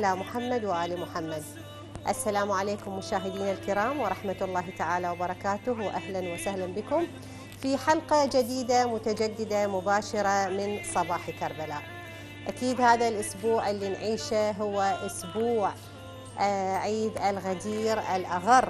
على محمد وآل محمد. السلام عليكم مشاهدينا الكرام ورحمة الله تعالى وبركاته، وأهلا وسهلا بكم في حلقة جديدة متجددة مباشرة من صباح كربلاء. أكيد هذا الأسبوع اللي نعيشه هو أسبوع عيد الغدير الأغر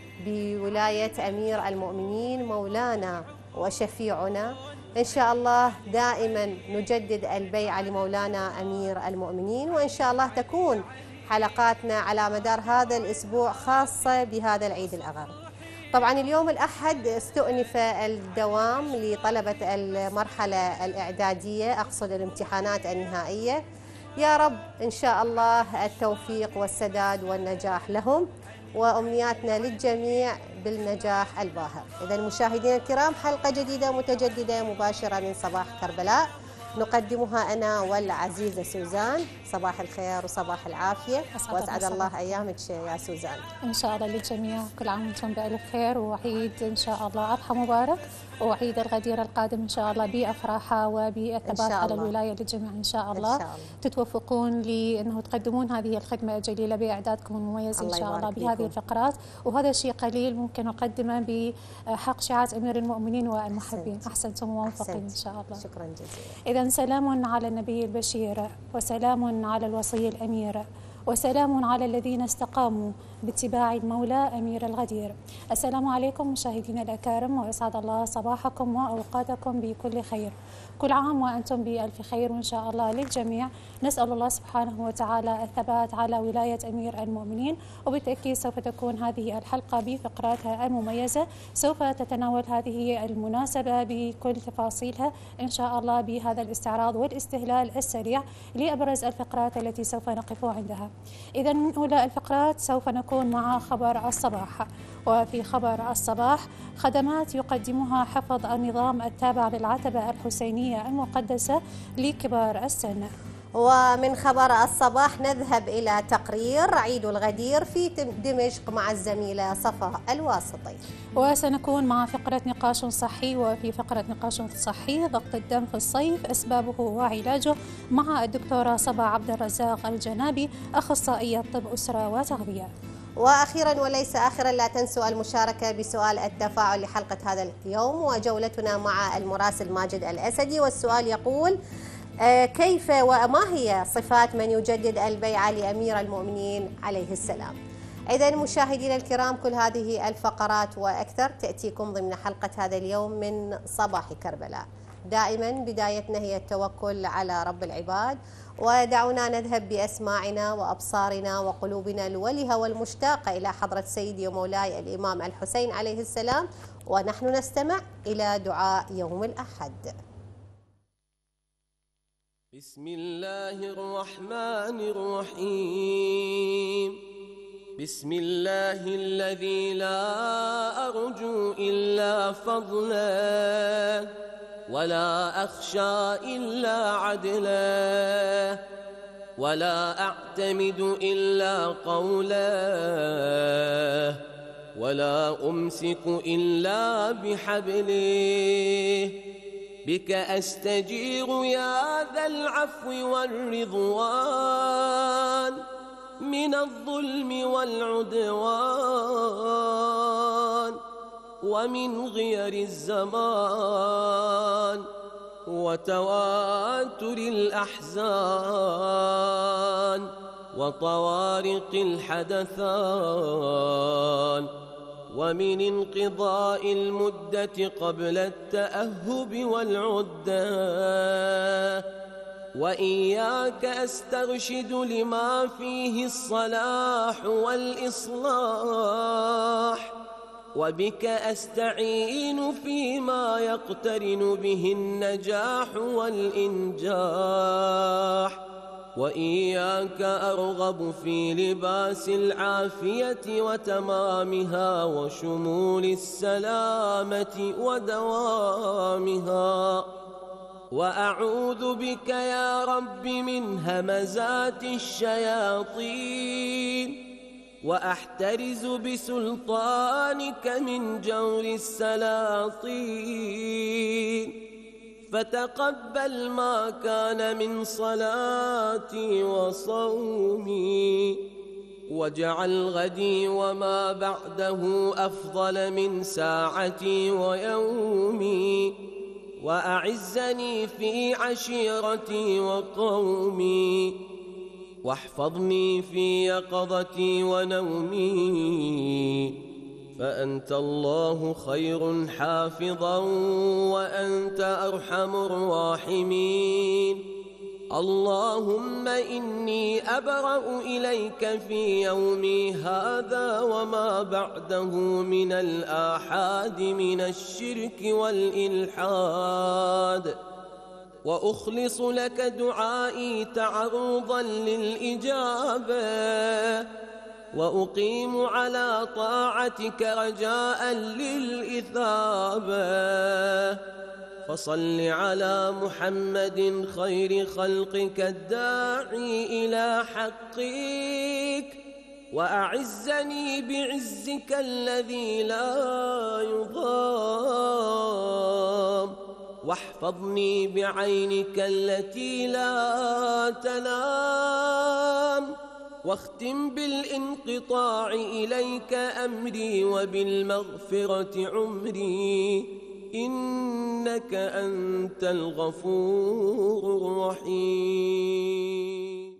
بولاية أمير المؤمنين مولانا وشفيعنا. إن شاء الله دائما نجدد البيعة لمولانا أمير المؤمنين، وإن شاء الله تكون حلقاتنا على مدار هذا الأسبوع خاصة بهذا العيد الأغر. طبعا اليوم الأحد استؤنف الدوام لطلبة المرحلة الإعدادية، أقصد الامتحانات النهائية. يا رب إن شاء الله التوفيق والسداد والنجاح لهم، وأمنياتنا للجميع بالنجاح الباهر. إذا مشاهدينا الكرام، حلقة جديدة متجددة مباشرة من صباح كربلاء نقدمها أنا والعزيزة سوزان. صباح الخير وصباح العافية، وأسعد الله أيامك يا سوزان. إن شاء الله للجميع، كل عام وأنتم بألف خير، وعيد إن شاء الله أضحى مبارك، وعيد الغدير القادم إن شاء الله بأفراحه وبالثبات على الولاية للجميع إن شاء الله. إن شاء الله تتوفقون لأنه تقدمون هذه الخدمة الجليلة بإعدادكم المميز إن شاء الله بهذه الفقرات، وهذا شيء قليل ممكن نقدمه بحق شيعة أمير المؤمنين والمحبين. أحسنتم وموفقين إن شاء الله. شكرا جزيلا. إذا سلام على النبي البشير، وسلام على الوصي الأمير، وسلام على الذين استقاموا باتباع المولى أمير الغدير. السلام عليكم مشاهدينا الأكارم، وأسعد الله صباحكم وأوقاتكم بكل خير. كل عام وأنتم بألف خير وإن شاء الله للجميع. نسأل الله سبحانه وتعالى الثبات على ولاية أمير المؤمنين، وبالتأكيد سوف تكون هذه الحلقة بفقراتها المميزة، سوف تتناول هذه المناسبة بكل تفاصيلها إن شاء الله بهذا الاستعراض والاستهلال السريع لأبرز الفقرات التي سوف نقف عندها. إذا من أولى الفقرات سوف نكون مع خبر الصباح، وفي خبر الصباح خدمات يقدمها حفظ النظام التابع للعتبة الحسينية المقدسة لكبار السن. ومن خبر الصباح نذهب إلى تقرير عيد الغدير في دمشق مع الزميلة صفاء الواسطي. وسنكون مع فقرة نقاش صحي، وفي فقرة نقاش صحي ضغط الدم في الصيف أسبابه وعلاجه مع الدكتورة صبا عبد الرزاق الجنابي أخصائية طب أسرة وتغذية. وأخيرا وليس آخرا، لا تنسوا المشاركة بسؤال التفاعل لحلقة هذا اليوم، وجولتنا مع المراسل ماجد الأسدي. والسؤال يقول: كيف وما هي صفات من يجدد البيعة لأمير المؤمنين عليه السلام؟ إذا مشاهدينا الكرام، كل هذه الفقرات وأكثر تأتيكم ضمن حلقة هذا اليوم من صباح كربلاء. دائما بدايتنا هي التوكل على رب العباد، ودعونا نذهب بأسماعنا وأبصارنا وقلوبنا الولهة والمشتاقة إلى حضرة سيدي ومولاي الإمام الحسين عليه السلام، ونحن نستمع إلى دعاء يوم الأحد. بسم الله الرحمن الرحيم. بسم الله الذي لا أرجو إلا فضله، ولا أخشى إلا عدله، ولا أعتمد إلا قوله، ولا أمسك إلا بحبله. بك أستجير يا ذا العفو والرضوان من الظلم والعدوان، ومن غير الزمان وتواتر الأحزان وطوارق الحدثان، ومن انقضاء المدة قبل التأهب والعدة. وإياك أسترشد لما فيه الصلاح والإصلاح، وبك أستعين فيما يقترن به النجاح والإنجاح. وإياك أرغب في لباس العافية وتمامها وشمول السلامة ودوامها. وأعوذ بك يا رب من همزات الشياطين، وأحترز بسلطانك من جور السلاطين. فتقبل ما كان من صلاتي وصومي، واجعل غدي وما بعده أفضل من ساعتي ويومي، وأعزني في عشيرتي وقومي، واحفظني في يقظتي ونومي، فأنت الله خير حافظا وأنت أرحم الراحمين. اللهم إني أبرأ إليك في يومي هذا وما بعده من الآحاد من الشرك والإلحاد، وأخلص لك دعائي تعرضا للإجابة، وأقيم على طاعتك رجاء للإثابة. فصل على محمد خير خلقك الداعي إلى حقك، وأعزني بعزك الذي لا يضام، واحفظني بعينك التي لا تنام، واختم بالانقطاع إليك أمري وبالمغفرة عمري، إنك أنت الغفور الرحيم.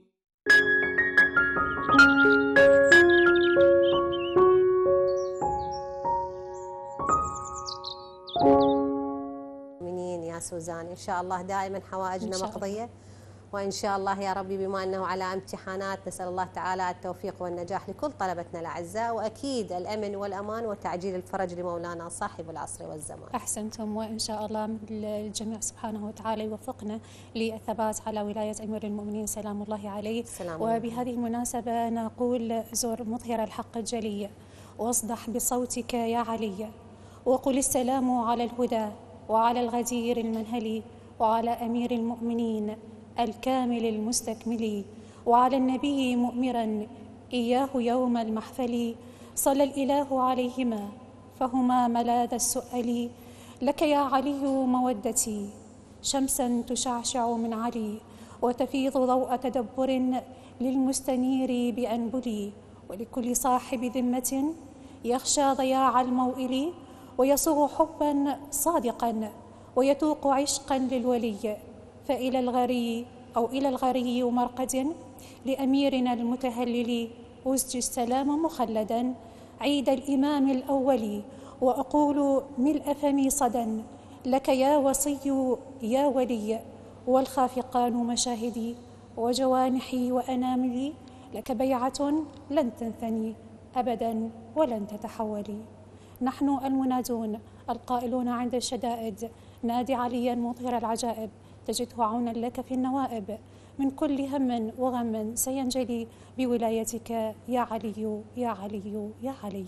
يا سوزان إن شاء الله دائما حوائجنا مقضية، وإن شاء الله يا ربي بما أنه على امتحانات نسأل الله تعالى التوفيق والنجاح لكل طلبتنا الأعزاء، وأكيد الأمن والأمان وتعجيل الفرج لمولانا صاحب العصر والزمان. أحسنتم، وإن شاء الله الجميع سبحانه وتعالى يوفقنا للثبات على ولاية أمير المؤمنين سلام الله عليه. وبهذه المناسبة نقول زر مظهر الحق الجلي، واصدح بصوتك يا علي، وقل السلام على الهدى وعلى الغدير المنهلي، وعلى أمير المؤمنين الكامل المستكمل، وعلى النبي مؤمرا إياه يوم المحفل، صلى الإله عليهما فهما ملاذ السؤل. لك يا علي مودتي شمسا تشعشع من علي، وتفيض ضوء تدبر للمستنير بأنبلي، ولكل صاحب ذمة يخشى ضياع الموئل، ويصوغ حبا صادقا ويتوق عشقا للولي، فإلى الغري أو إلى الغري مرقد لأميرنا المتهلل، أزجي السلام مخلدا عيد الإمام الأول، وأقول ملء فمي صدا لك يا وصي يا ولي، والخافقان مشاهدي وجوانحي وأناملي، لك بيعة لن تنثني أبدا ولن تتحولي. نحن المنادون القائلون عند الشدائد نادي عليا مظهر العجائب، تجده عونا لك في النوائب، من كل هم وغم سينجلي بولايتك يا علي يا علي يا علي.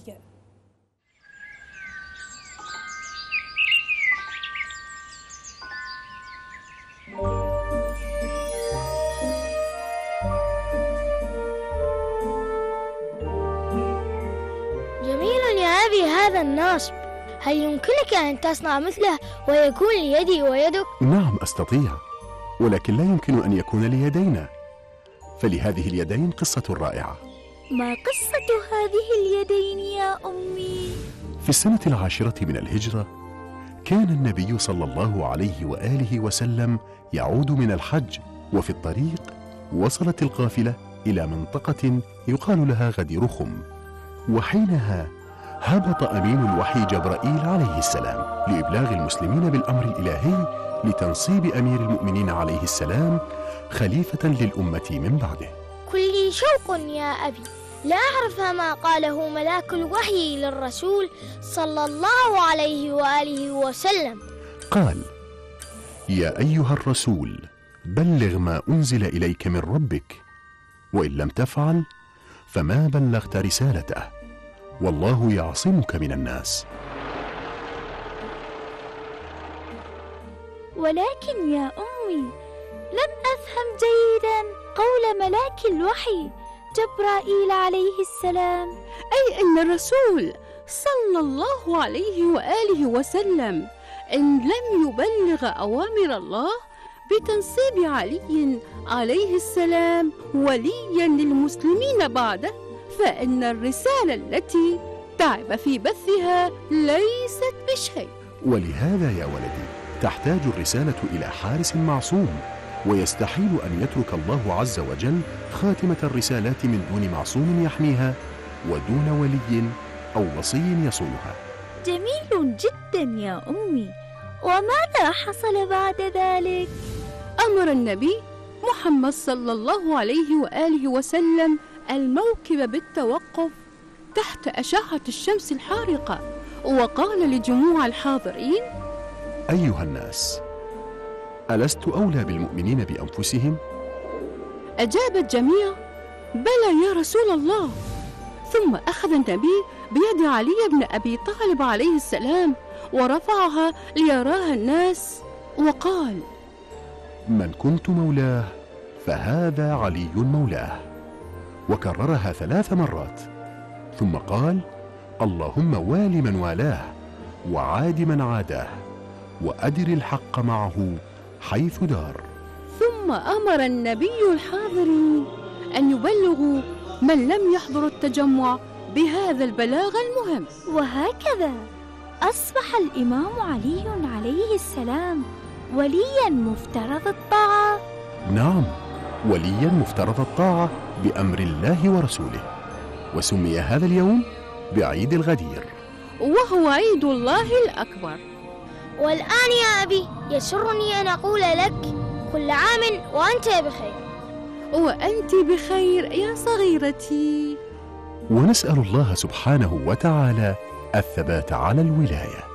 جميل يا أبي هذا النصب، هل يمكنك أن تصنع مثله ويكون ليدي ويدك؟ نعم أستطيع، ولكن لا يمكن أن يكون ليدينا، فلهذه اليدين قصة رائعة. ما قصة هذه اليدين يا أمي؟ في السنة 10 من الهجرة كان النبي صلى الله عليه وآله وسلم يعود من الحج، وفي الطريق وصلت القافلة إلى منطقة يقال لها غدير خم، وحينها هبط أمين الوحي جبرائيل عليه السلام لإبلاغ المسلمين بالأمر الإلهي لتنصيب أمير المؤمنين عليه السلام خليفة للأمة من بعده. كلي شوق يا أبي، لا أعرف ما قاله ملاك الوحي للرسول صلى الله عليه وآله وسلم. قال: يا أيها الرسول بلغ ما أنزل إليك من ربك، وإن لم تفعل فما بلغت رسالته، والله يعصمك من الناس. ولكن يا أمي لم أفهم جيدا قول ملاك الوحي جبرائيل عليه السلام، أي أن الرسول صلى الله عليه وآله وسلم إن لم يبلغ أوامر الله بتنصيب علي عليه السلام وليا للمسلمين بعده، فإن الرسالة التي تعب في بثها ليست بشيء. ولهذا يا ولدي تحتاج الرسالة إلى حارس معصوم، ويستحيل أن يترك الله عز وجل خاتمة الرسالات من دون معصوم يحميها ودون ولي أو وصي يصونها. جميل جدا يا أمي، وماذا حصل بعد ذلك؟ أمر النبي محمد صلى الله عليه وآله وسلم الموكب بالتوقف تحت أشعة الشمس الحارقة، وقال لجموع الحاضرين: أيها الناس، ألست أولى بالمؤمنين بأنفسهم؟ أجاب الجميع: بلى يا رسول الله. ثم أخذ النبي بيد علي بن أبي طالب عليه السلام ورفعها ليراها الناس، وقال: من كنت مولاه فهذا علي مولاه. وكررها 3 مرات، ثم قال: اللهم وال من والاه وعاد من عاداه وأدر الحق معه حيث دار. ثم أمر النبي الحاضرين أن يبلغوا من لم يحضر التجمع بهذا البلاغ المهم. وهكذا أصبح الإمام علي عليه السلام وليا مفترض الطاعة. نعم، وليا مفترض الطاعة بأمر الله ورسوله، وسمي هذا اليوم بعيد الغدير، وهو عيد الله الأكبر. والآن يا أبي يسرني أن أقول لك كل عام وأنت بخير. وأنت بخير يا صغيرتي. ونسأل الله سبحانه وتعالى الثبات على الولاية.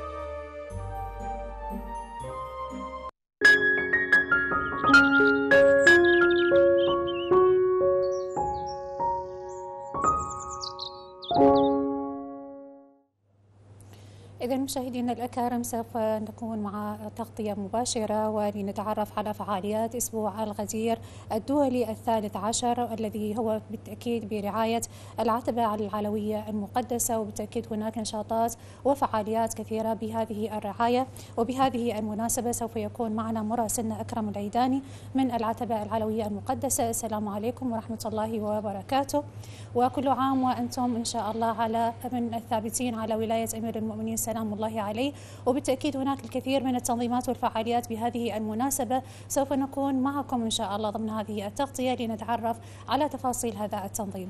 إذا مشاهدينا الأكارم سوف نكون مع تغطية مباشرة ولنتعرف على فعاليات أسبوع الغدير الدولي 13 الذي هو بالتأكيد برعاية العتبة العلوية المقدسة، وبالتأكيد هناك نشاطات وفعاليات كثيرة بهذه الرعاية. وبهذه المناسبة سوف يكون معنا مراسلنا أكرم العيداني من العتبة العلوية المقدسة. السلام عليكم ورحمة الله وبركاته، وكل عام وأنتم إن شاء الله على من الثابتين على ولاية أمير المؤمنين سلام الله عليه. وبالتأكيد هناك الكثير من التنظيمات والفعاليات بهذه المناسبة، سوف نكون معكم إن شاء الله ضمن هذه التغطية لنتعرف على تفاصيل هذا التنظيم.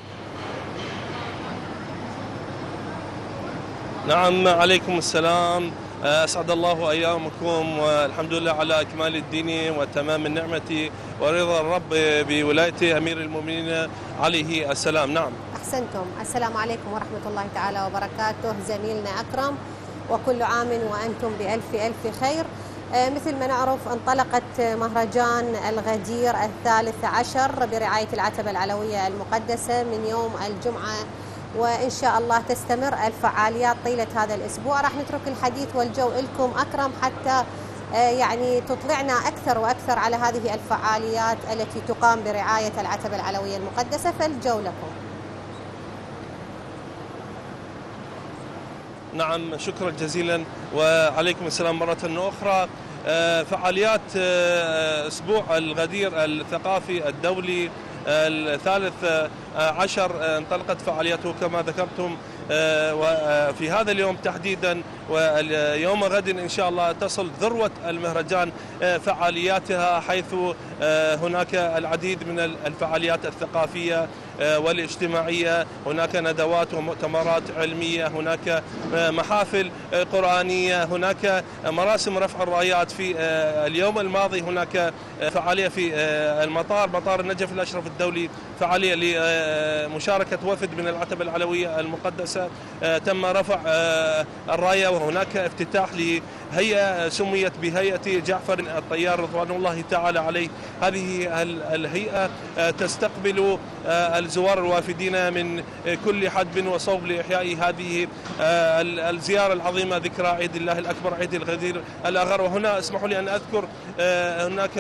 نعم، عليكم السلام، أسعد الله أيامكم، والحمد لله على إكمال الدين وتمام النعمة ورضا الرب بولاية أمير المؤمنين عليه السلام. نعم، أحسنتم. السلام عليكم ورحمة الله تعالى وبركاته زميلنا أكرم، وكل عام وأنتم بألف ألف خير. مثل ما نعرف انطلقت مهرجان الغدير 13 برعاية العتبة العلوية المقدسة من يوم الجمعة، وإن شاء الله تستمر الفعاليات طيلة هذا الأسبوع. راح نترك الحديث والجو لكم أكرم حتى يعني تطلعنا أكثر وأكثر على هذه الفعاليات التي تقام برعاية العتبة العلوية المقدسة، فالجو لكم. نعم، شكرا جزيلا وعليكم السلام مرة أخرى. فعاليات أسبوع الغدير الثقافي الدولي 13 انطلقت فعالياته كما ذكرتم، وفي هذا اليوم تحديدا ويوم غد إن شاء الله تصل ذروة المهرجان فعالياتها، حيث هناك العديد من الفعاليات الثقافية والاجتماعية، هناك ندوات ومؤتمرات علمية، هناك محافل قرآنية، هناك مراسم رفع الرايات. في اليوم الماضي هناك فعالية في مطار النجف الأشرف الدولي، فعالية لمشاركة وفد من العتبة العلوية المقدسة، تم رفع الراية، وهناك افتتاح لهيئة سميت بهيئة جعفر الطيار رضوان الله تعالى عليه. هذه الهيئة تستقبل الزوار الوافدين من كل حدب وصوب لإحياء هذه الزيارة العظيمة ذكرى عيد الله الأكبر، عيد الغدير الأغر. وهنا اسمحوا لي أن أذكر هناك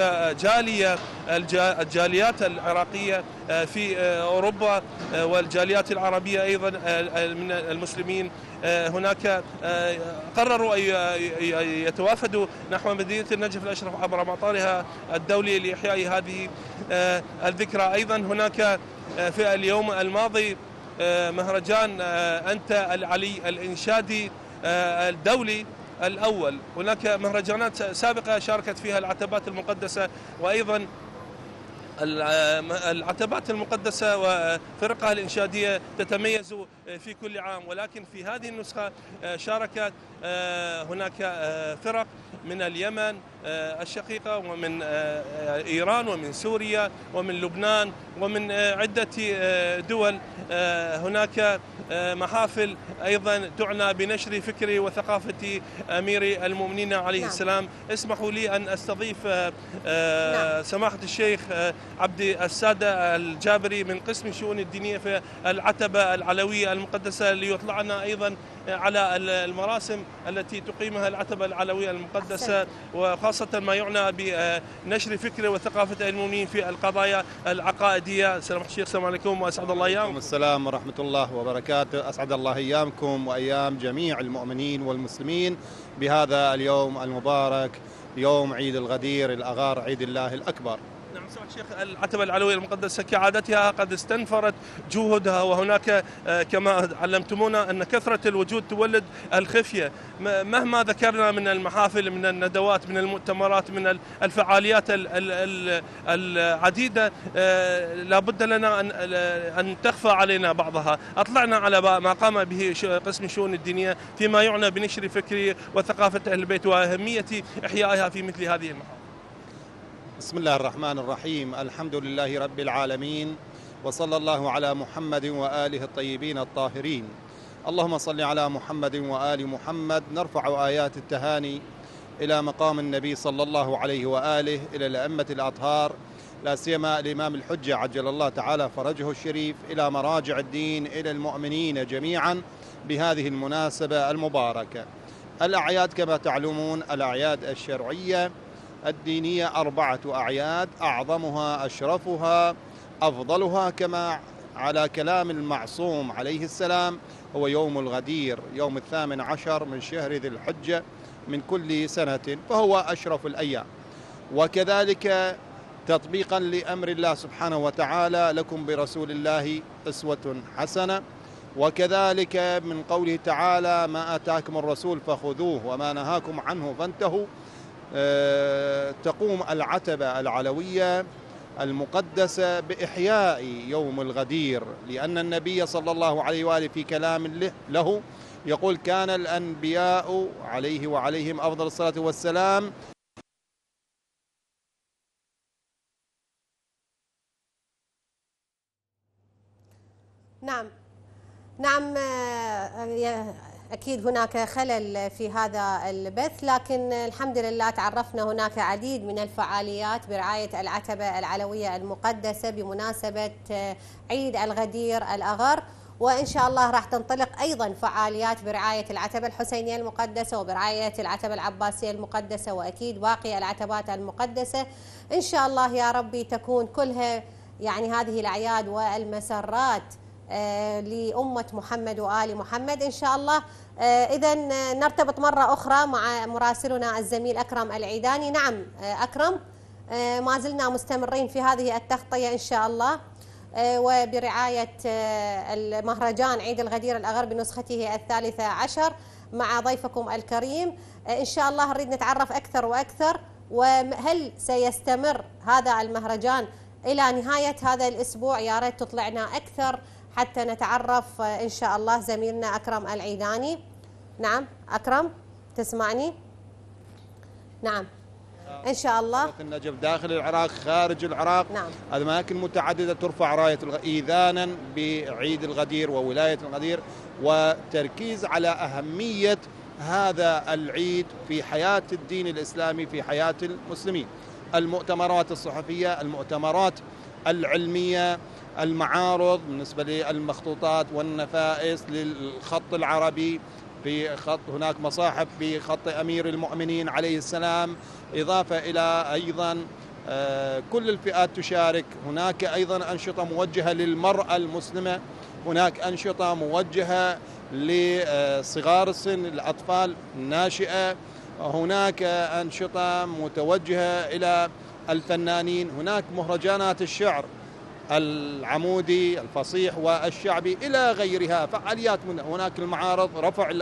الجاليات العراقية في أوروبا والجاليات العربية أيضا من المسلمين هناك قرروا أن يتوافدوا نحو مدينة النجف الأشرف عبر مطارها الدولي لإحياء هذه الذكرى. أيضا هناك في اليوم الماضي مهرجان أنت العلي الإنشادي الدولي الأول. هناك مهرجانات سابقة شاركت فيها العتبات المقدسة، وأيضا العتبات المقدسة وفرقها الإنشادية تتميز في كل عام، ولكن في هذه النسخة شاركت هناك فرق من اليمن الشقيقة ومن إيران ومن سوريا ومن لبنان ومن عدة دول. هناك محافل أيضا تعنى بنشر فكر وثقافة أمير المؤمنين عليه السلام. اسمحوا لي أن أستضيف سماحة الشيخ عبد السادة الجابري من قسم الشؤون الدينية في العتبة العلوية المقدسة ليطلعنا أيضا على المراسم التي تقيمها العتبة العلوية المقدسة، وخاصة ما يعنى بنشر فكر وثقافة المؤمنين في القضايا العقائدية. سلام الشيخ، السلام عليكم وأسعد الله أيامكم. السلام ورحمة الله وبركاته. أسعد الله أيامكم وأيام جميع المؤمنين والمسلمين بهذا اليوم المبارك، يوم عيد الغدير الأغار، عيد الله الأكبر. نعم سماحة الشيخ، العتبة العلوية المقدسة كعادتها قد استنفرت جهودها، وهناك كما علمتمونا أن كثرة الوجود تولد الخفية. مهما ذكرنا من المحافل، من الندوات، من المؤتمرات، من الفعاليات العديدة، لابد لنا أن تخفى علينا بعضها. أطلعنا على ما قام به قسم الشؤون الدينية فيما يعنى بنشر فكر وثقافة أهل البيت وأهمية إحيائها في مثل هذه المحافل. بسم الله الرحمن الرحيم. الحمد لله رب العالمين، وصلى الله على محمد وآله الطيبين الطاهرين. اللهم صل على محمد وآل محمد. نرفع آيات التهاني إلى مقام النبي صلى الله عليه وآله، إلى الأئمة الأطهار، لا سيما الإمام الحجة عجل الله تعالى فرجه الشريف، إلى مراجع الدين، إلى المؤمنين جميعا بهذه المناسبة المباركة. الأعياد كما تعلمون الأعياد الشرعية الدينية 4 أعياد، أعظمها أشرفها أفضلها كما على كلام المعصوم عليه السلام هو يوم الغدير، يوم 18 من شهر ذي الحجة من كل سنة، فهو أشرف الأيام. وكذلك تطبيقا لأمر الله سبحانه وتعالى لكم برسول الله أسوة حسنة، وكذلك من قوله تعالى ما آتاكم الرسول فخذوه وما نهاكم عنه فانتهوا. تقوم العتبة العلوية المقدسة بإحياء يوم الغدير، لأن النبي صلى الله عليه وآله في كلام له يقول كان الأنبياء عليه وعليهم أفضل الصلاة والسلام نعم أكيد هناك خلل في هذا البث، لكن الحمد لله تعرفنا هناك عديد من الفعاليات برعاية العتبة العلوية المقدسة بمناسبة عيد الغدير الأغر، وإن شاء الله راح تنطلق أيضا فعاليات برعاية العتبة الحسينية المقدسة وبرعاية العتبة العباسية المقدسة، وأكيد باقي العتبات المقدسة. إن شاء الله يا ربي تكون كلها يعني هذه الأعياد والمسرات لأمة محمد وآل محمد إن شاء الله. إذا نرتبط مرة أخرى مع مراسلنا الزميل أكرم العيداني. نعم أكرم، ما زلنا مستمرين في هذه التغطية إن شاء الله، وبرعاية المهرجان عيد الغدير الأغر بنسخته 13 مع ضيفكم الكريم. إن شاء الله نريد نتعرف أكثر وأكثر، وهل سيستمر هذا المهرجان إلى نهاية هذا الأسبوع؟ يا ريت تطلعنا أكثر حتى نتعرف إن شاء الله. زميلنا أكرم العيداني. نعم أكرم تسمعني؟ نعم إن شاء الله. النجف داخل العراق، خارج العراق، نعم. أماكن متعددة ترفع راية إيذانا بعيد الغدير وولاية الغدير، وتركيز على أهمية هذا العيد في حياة الدين الإسلامي، في حياة المسلمين. المؤتمرات الصحفية، المؤتمرات العلمية، المعارض بالنسبة للمخطوطات والنفائس للخط العربي، في خط هناك مصاحف بخط أمير المؤمنين عليه السلام، إضافة إلى أيضا كل الفئات تشارك. هناك أيضا أنشطة موجهة للمرأة المسلمة هناك أنشطة موجهة لصغار السن، الأطفال الناشئة، هناك أنشطة متوجهة إلى الفنانين، هناك مهرجانات الشعر العمودي الفصيح والشعبي إلى غيرها، فعاليات. هناك المعارض، رفع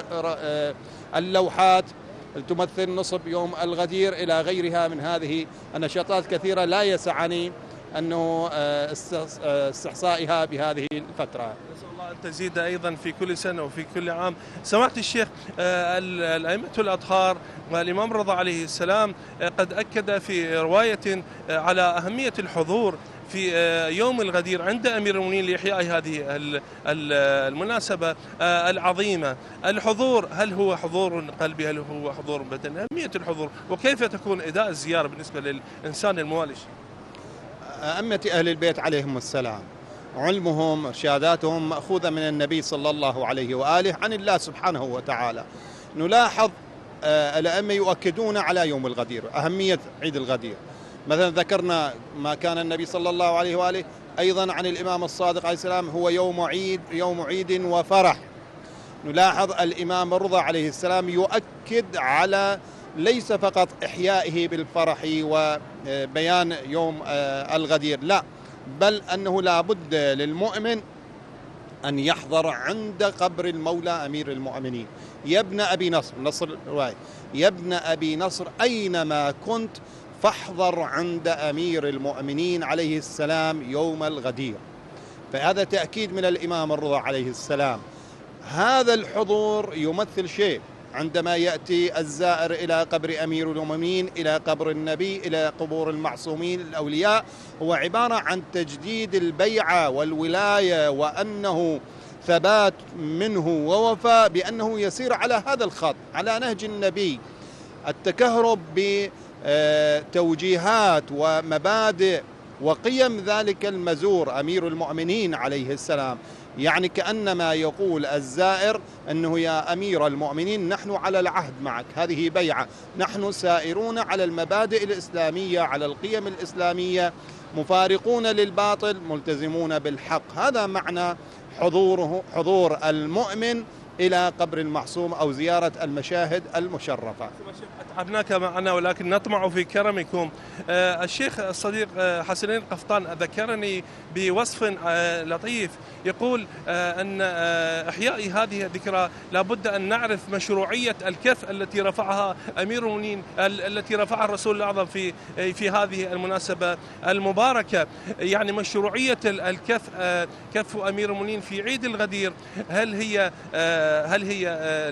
اللوحات تمثل نصب يوم الغدير إلى غيرها من هذه النشاطات كثيرة لا يسعني أنه استحصائها بهذه الفترة. نسأل الله أن تزيد أيضا في كل سنة وفي كل عام. سماحة الشيخ، الأئمة الأطهار والإمام رضا عليه السلام قد أكد في رواية على أهمية الحضور في يوم الغدير عند أمير المؤمنين لإحياء هذه المناسبة العظيمة. الحضور، هل هو حضور قلبي، هل هو حضور بدني؟ أهمية الحضور وكيف تكون إداء الزيارة بالنسبة للإنسان الموالش؟ أئمة أهل البيت عليهم السلام علمهم إرشاداتهم مأخوذة من النبي صلى الله عليه وآله عن الله سبحانه وتعالى. نلاحظ الأئمة يؤكدون على يوم الغدير، أهمية عيد الغدير. مثلا ذكرنا ما كان النبي صلى الله عليه وآله أيضا عن الإمام الصادق عليه السلام هو يوم عيد وفرح. نلاحظ الإمام الرضا عليه السلام يؤكد على ليس فقط إحيائه بالفرح وبيان يوم الغدير، لا، بل أنه لا بد للمؤمن أن يحضر عند قبر المولى أمير المؤمنين. يا ابن أبي نصر الرواية، يا ابن أبي نصر أينما كنت فاحضر عند أمير المؤمنين عليه السلام يوم الغدير. فهذا تأكيد من الإمام الرضا عليه السلام. هذا الحضور يمثل شيء عندما يأتي الزائر إلى قبر أمير المؤمنين، إلى قبر النبي، إلى قبور المعصومين الأولياء، هو عبارة عن تجديد البيعة والولاية، وأنه ثبات منه ووفاء بأنه يسير على هذا الخط، على نهج النبي. التكهرب بتوجيهات ومبادئ وقيم ذلك المزور أمير المؤمنين عليه السلام، يعني كأنما يقول الزائر أنه يا أمير المؤمنين نحن على العهد معك، هذه بيعة، نحن سائرون على المبادئ الإسلامية، على القيم الإسلامية، مفارقون للباطل ملتزمون بالحق. هذا معنى حضور المؤمن إلى قبر المعصوم أو زيارة المشاهد المشرفة. أتعبناك معنا ولكن نطمع في كرمكم. الشيخ الصديق حسنين قفطان ذكرني بوصف لطيف، يقول أن إحياء هذه الذكرى لابد أن نعرف مشروعية الكف التي رفعها أمير المؤمنين، التي رفعها الرسول الأعظم في هذه المناسبة المباركة. يعني مشروعية الكف، كف أمير المؤمنين في عيد الغدير، هل هي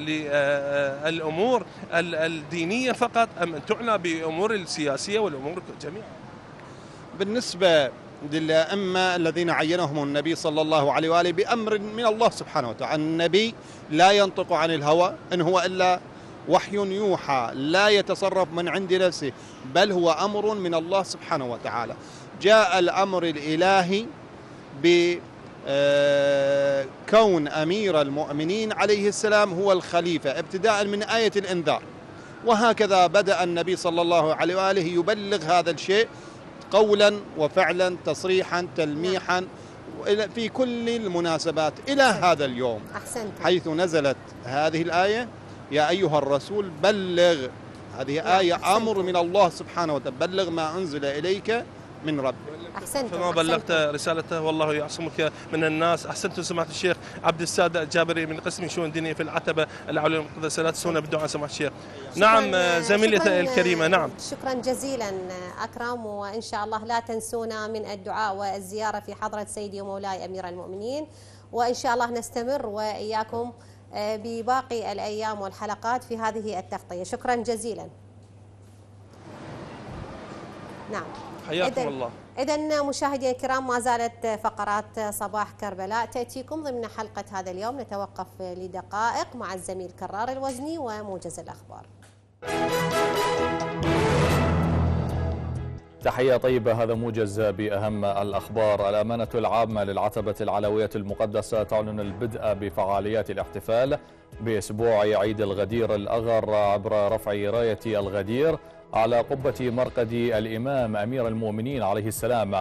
للأمور الدينية فقط أم تعنى بأمور السياسية والأمور جميعا؟ بالنسبة للأئمة الذين عينهم النبي صلى الله عليه وآله بأمر من الله سبحانه وتعالى، النبي لا ينطق عن الهوى إن هو إلا وحي يوحى، لا يتصرف من عند نفسه، بل هو أمر من الله سبحانه وتعالى. جاء الأمر الإلهي بكون أمير المؤمنين عليه السلام هو الخليفة ابتداء من آية الإنذار، وهكذا بدأ النبي صلى الله عليه وآله يبلغ هذا الشيء قولا وفعلا، تصريحا، تلميحا، في كل المناسبات إلى هذا اليوم. حيث نزلت هذه الآية يا أيها الرسول بلغ، هذه آية أمر من الله سبحانه وتعالى، بلغ ما أنزل إليك من ربك. أحسنتم. فما بلغت رسالته والله يعصمك من الناس. أحسنتم سماحة الشيخ عبد السادة الجابري من قسم شؤون دينية في العتبة العلوية المقدسة، لا تنسونا بالدعاء سماحة الشيخ. نعم زميلتي الكريمة. نعم شكرا جزيلا أكرم، وإن شاء الله لا تنسونا من الدعاء والزيارة في حضرة سيدي ومولاي أمير المؤمنين، وإن شاء الله نستمر وإياكم بباقي الأيام والحلقات في هذه التغطية. شكرا جزيلا. نعم حياكم الله. إذن مشاهدينا الكرام، ما زالت فقرات صباح كربلاء تأتيكم ضمن حلقة هذا اليوم. نتوقف لدقائق مع الزميل كرار الوزني وموجز الأخبار. تحية طيبة، هذا موجز بأهم الأخبار. الأمانة العامة للعتبة العلوية المقدسة تعلن البدء بفعاليات الاحتفال بأسبوع عيد الغدير الأغر عبر رفع راية الغدير على قبة مرقد الإمام أمير المؤمنين عليه السلام،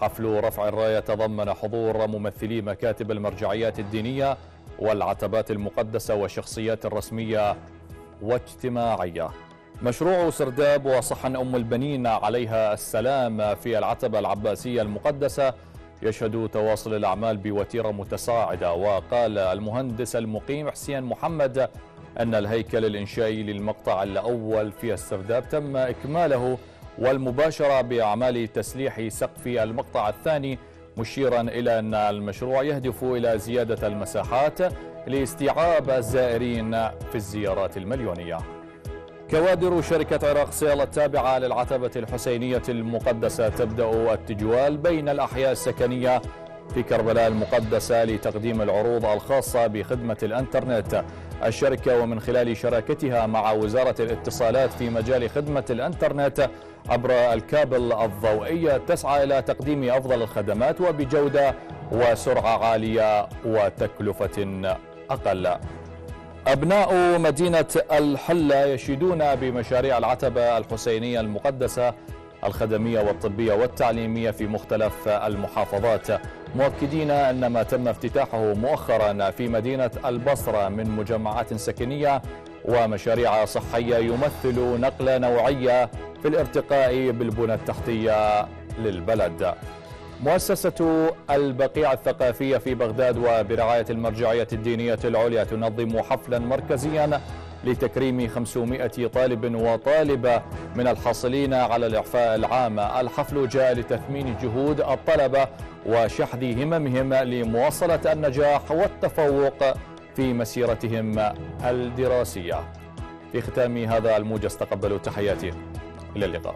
حفل رفع الراية تضمن حضور ممثلي مكاتب المرجعيات الدينية والعتبات المقدسة وشخصيات رسمية واجتماعية. مشروع سرداب وصحن أم البنين عليها السلام في العتبة العباسية المقدسة يشهد تواصل الأعمال بوتيرة متصاعدة. وقال المهندس المقيم حسين محمد أن الهيكل الإنشائي للمقطع الأول في السرداب تم إكماله والمباشرة بأعمال تسليح سقف المقطع الثاني، مشيرا إلى أن المشروع يهدف إلى زيادة المساحات لاستيعاب الزائرين في الزيارات المليونية. كوادر شركة عراق سيل التابعة للعتبة الحسينية المقدسة تبدأ التجوال بين الأحياء السكنية في كربلاء المقدسة لتقديم العروض الخاصة بخدمة الإنترنت. الشركة ومن خلال شراكتها مع وزارة الاتصالات في مجال خدمة الإنترنت عبر الكابل الضوئي تسعى إلى تقديم أفضل الخدمات وبجودة وسرعة عالية وتكلفة أقل. أبناء مدينة الحلة يشيدون بمشاريع العتبة الحسينية المقدسة الخدمية والطبية والتعليمية في مختلف المحافظات، مؤكدين أن ما تم افتتاحه مؤخرا في مدينة البصرة من مجمعات سكنية ومشاريع صحية يمثل نقلة نوعية في الارتقاء بالبنى التحتية للبلد. مؤسسة البقيع الثقافية في بغداد وبرعاية المرجعية الدينية العليا تنظم حفلا مركزيا لتكريم 500 طالب وطالبة من الحاصلين على الإعفاء العام. الحفل جاء لتثمين جهود الطلبة وشحذ هممهم لمواصلة النجاح والتفوق في مسيرتهم الدراسية. في ختام هذا الموجز تقبلوا تحياتي، إلى اللقاء.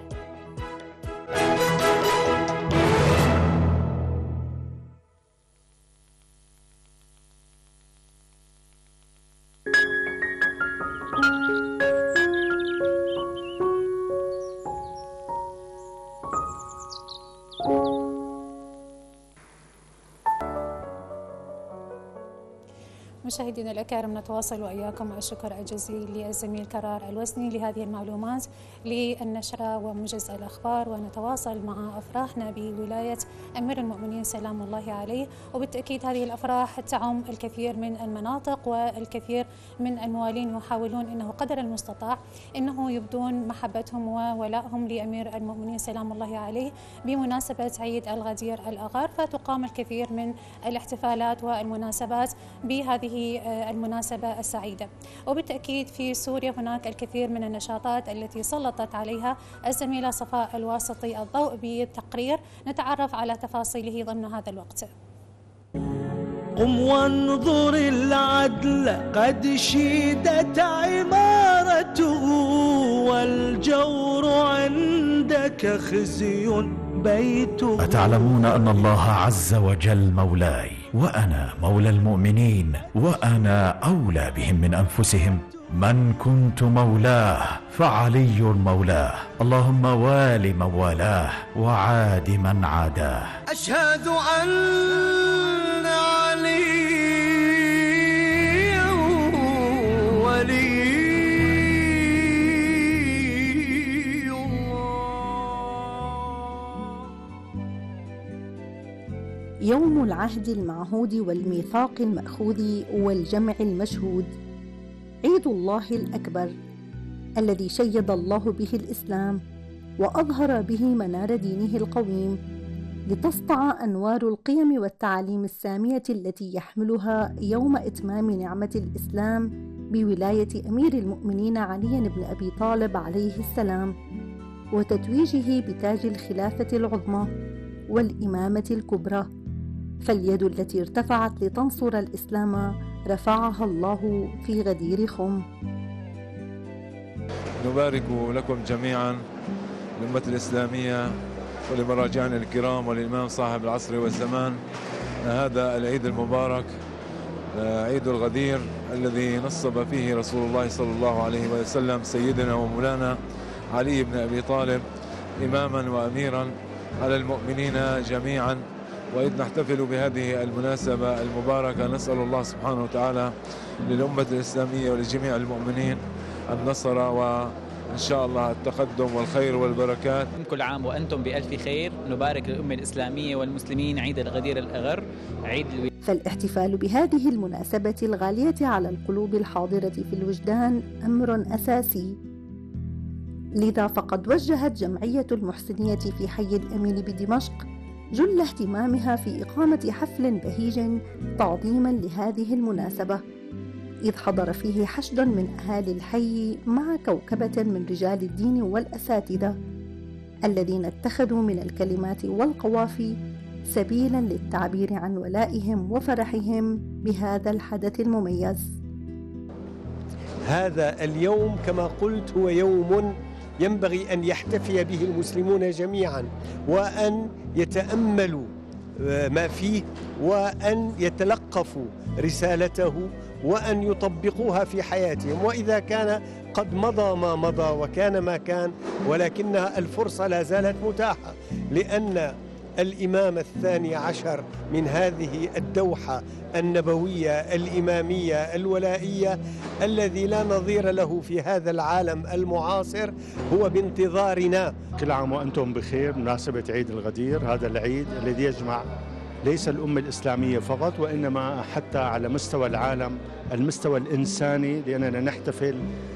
مشاهدينا الأكارم، نتواصل وإياكم. الشكر الجزيل للزميل كرار الوسني لهذه المعلومات للنشرة وموجز الأخبار، ونتواصل مع أفراحنا بولاية أمير المؤمنين سلام الله عليه. وبالتأكيد هذه الأفراح تعم الكثير من المناطق والكثير من الموالين يحاولون أنه قدر المستطاع أنه يبدون محبتهم وولائهم لأمير المؤمنين سلام الله عليه بمناسبة عيد الغدير الأغار، فتقام الكثير من الاحتفالات والمناسبات بهذه المناسبة السعيدة. وبالتأكيد في سوريا هناك الكثير من النشاطات التي سلطت عليها الزميلة صفاء الواسطي الضوء بتقرير نتعرف على تفاصيله ضمن هذا الوقت. قم وانظر العدل قد شيدت عمارته، والجور عندك خزي بيته. أتعلمون أن الله عز وجل مولاي وأنا مولى المؤمنين، وأنا أولى بهم من أنفسهم. من كنت مولاه فعلي مولاه، اللهم وال من والاه وعاد من عاداه. أشهد أن علي ولي يوم العهد المعهود والميثاق المأخوذ والجمع المشهود، عيد الله الأكبر الذي شيد الله به الإسلام وأظهر به منار دينه القويم، لتسطع أنوار القيم والتعاليم السامية التي يحملها يوم إتمام نعمة الإسلام بولاية أمير المؤمنين علي بن أبي طالب عليه السلام، وتتويجه بتاج الخلافة العظمى والإمامة الكبرى. فاليد التي ارتفعت لتنصر الإسلام رفعها الله في غدير خم. نبارك لكم جميعا الأمة الإسلامية ولمراجعنا الكرام والإمام صاحب العصر والزمان هذا العيد المبارك، عيد الغدير الذي نصب فيه رسول الله صلى الله عليه وسلم سيدنا ومولانا علي بن أبي طالب إماما وأميرا على المؤمنين جميعا. وإذ نحتفل بهذه المناسبة المباركة نسأل الله سبحانه وتعالى للأمة الإسلامية ولجميع المؤمنين النصر إن شاء الله التقدم والخير والبركات. كل عام وأنتم بألف خير. نبارك للأمة الإسلامية والمسلمين عيد الغدير الأغر، عيد فالاحتفال بهذه المناسبة الغالية على القلوب الحاضرة في الوجدان أمر أساسي. لذا فقد وجهت جمعية المحسنية في حي الأمين بدمشق جل اهتمامها في إقامة حفل بهيج تعظيما لهذه المناسبة، إذ حضر فيه حشد من أهالي الحي مع كوكبة من رجال الدين والأساتذة الذين اتخذوا من الكلمات والقوافي سبيلا للتعبير عن ولائهم وفرحهم بهذا الحدث المميز. هذا اليوم كما قلت هو يوم ينبغي أن يحتفي به المسلمون جميعا، وأن يتأملوا ما فيه، وأن يتلقفوا رسالته، وأن يطبقوها في حياتهم. وإذا كان قد مضى ما مضى وكان ما كان، ولكنها الفرصة لا زالت متاحة، لأن الإمام الثاني عشر من هذه الدوحة النبوية الإمامية الولائية الذي لا نظير له في هذا العالم المعاصر هو بانتظارنا. كل عام وأنتم بخير بمناسبة عيد الغدير، هذا العيد الذي يجمع ليس الأمة الإسلامية فقط وإنما حتى على مستوى العالم، المستوى الإنساني، لأننا نحتفل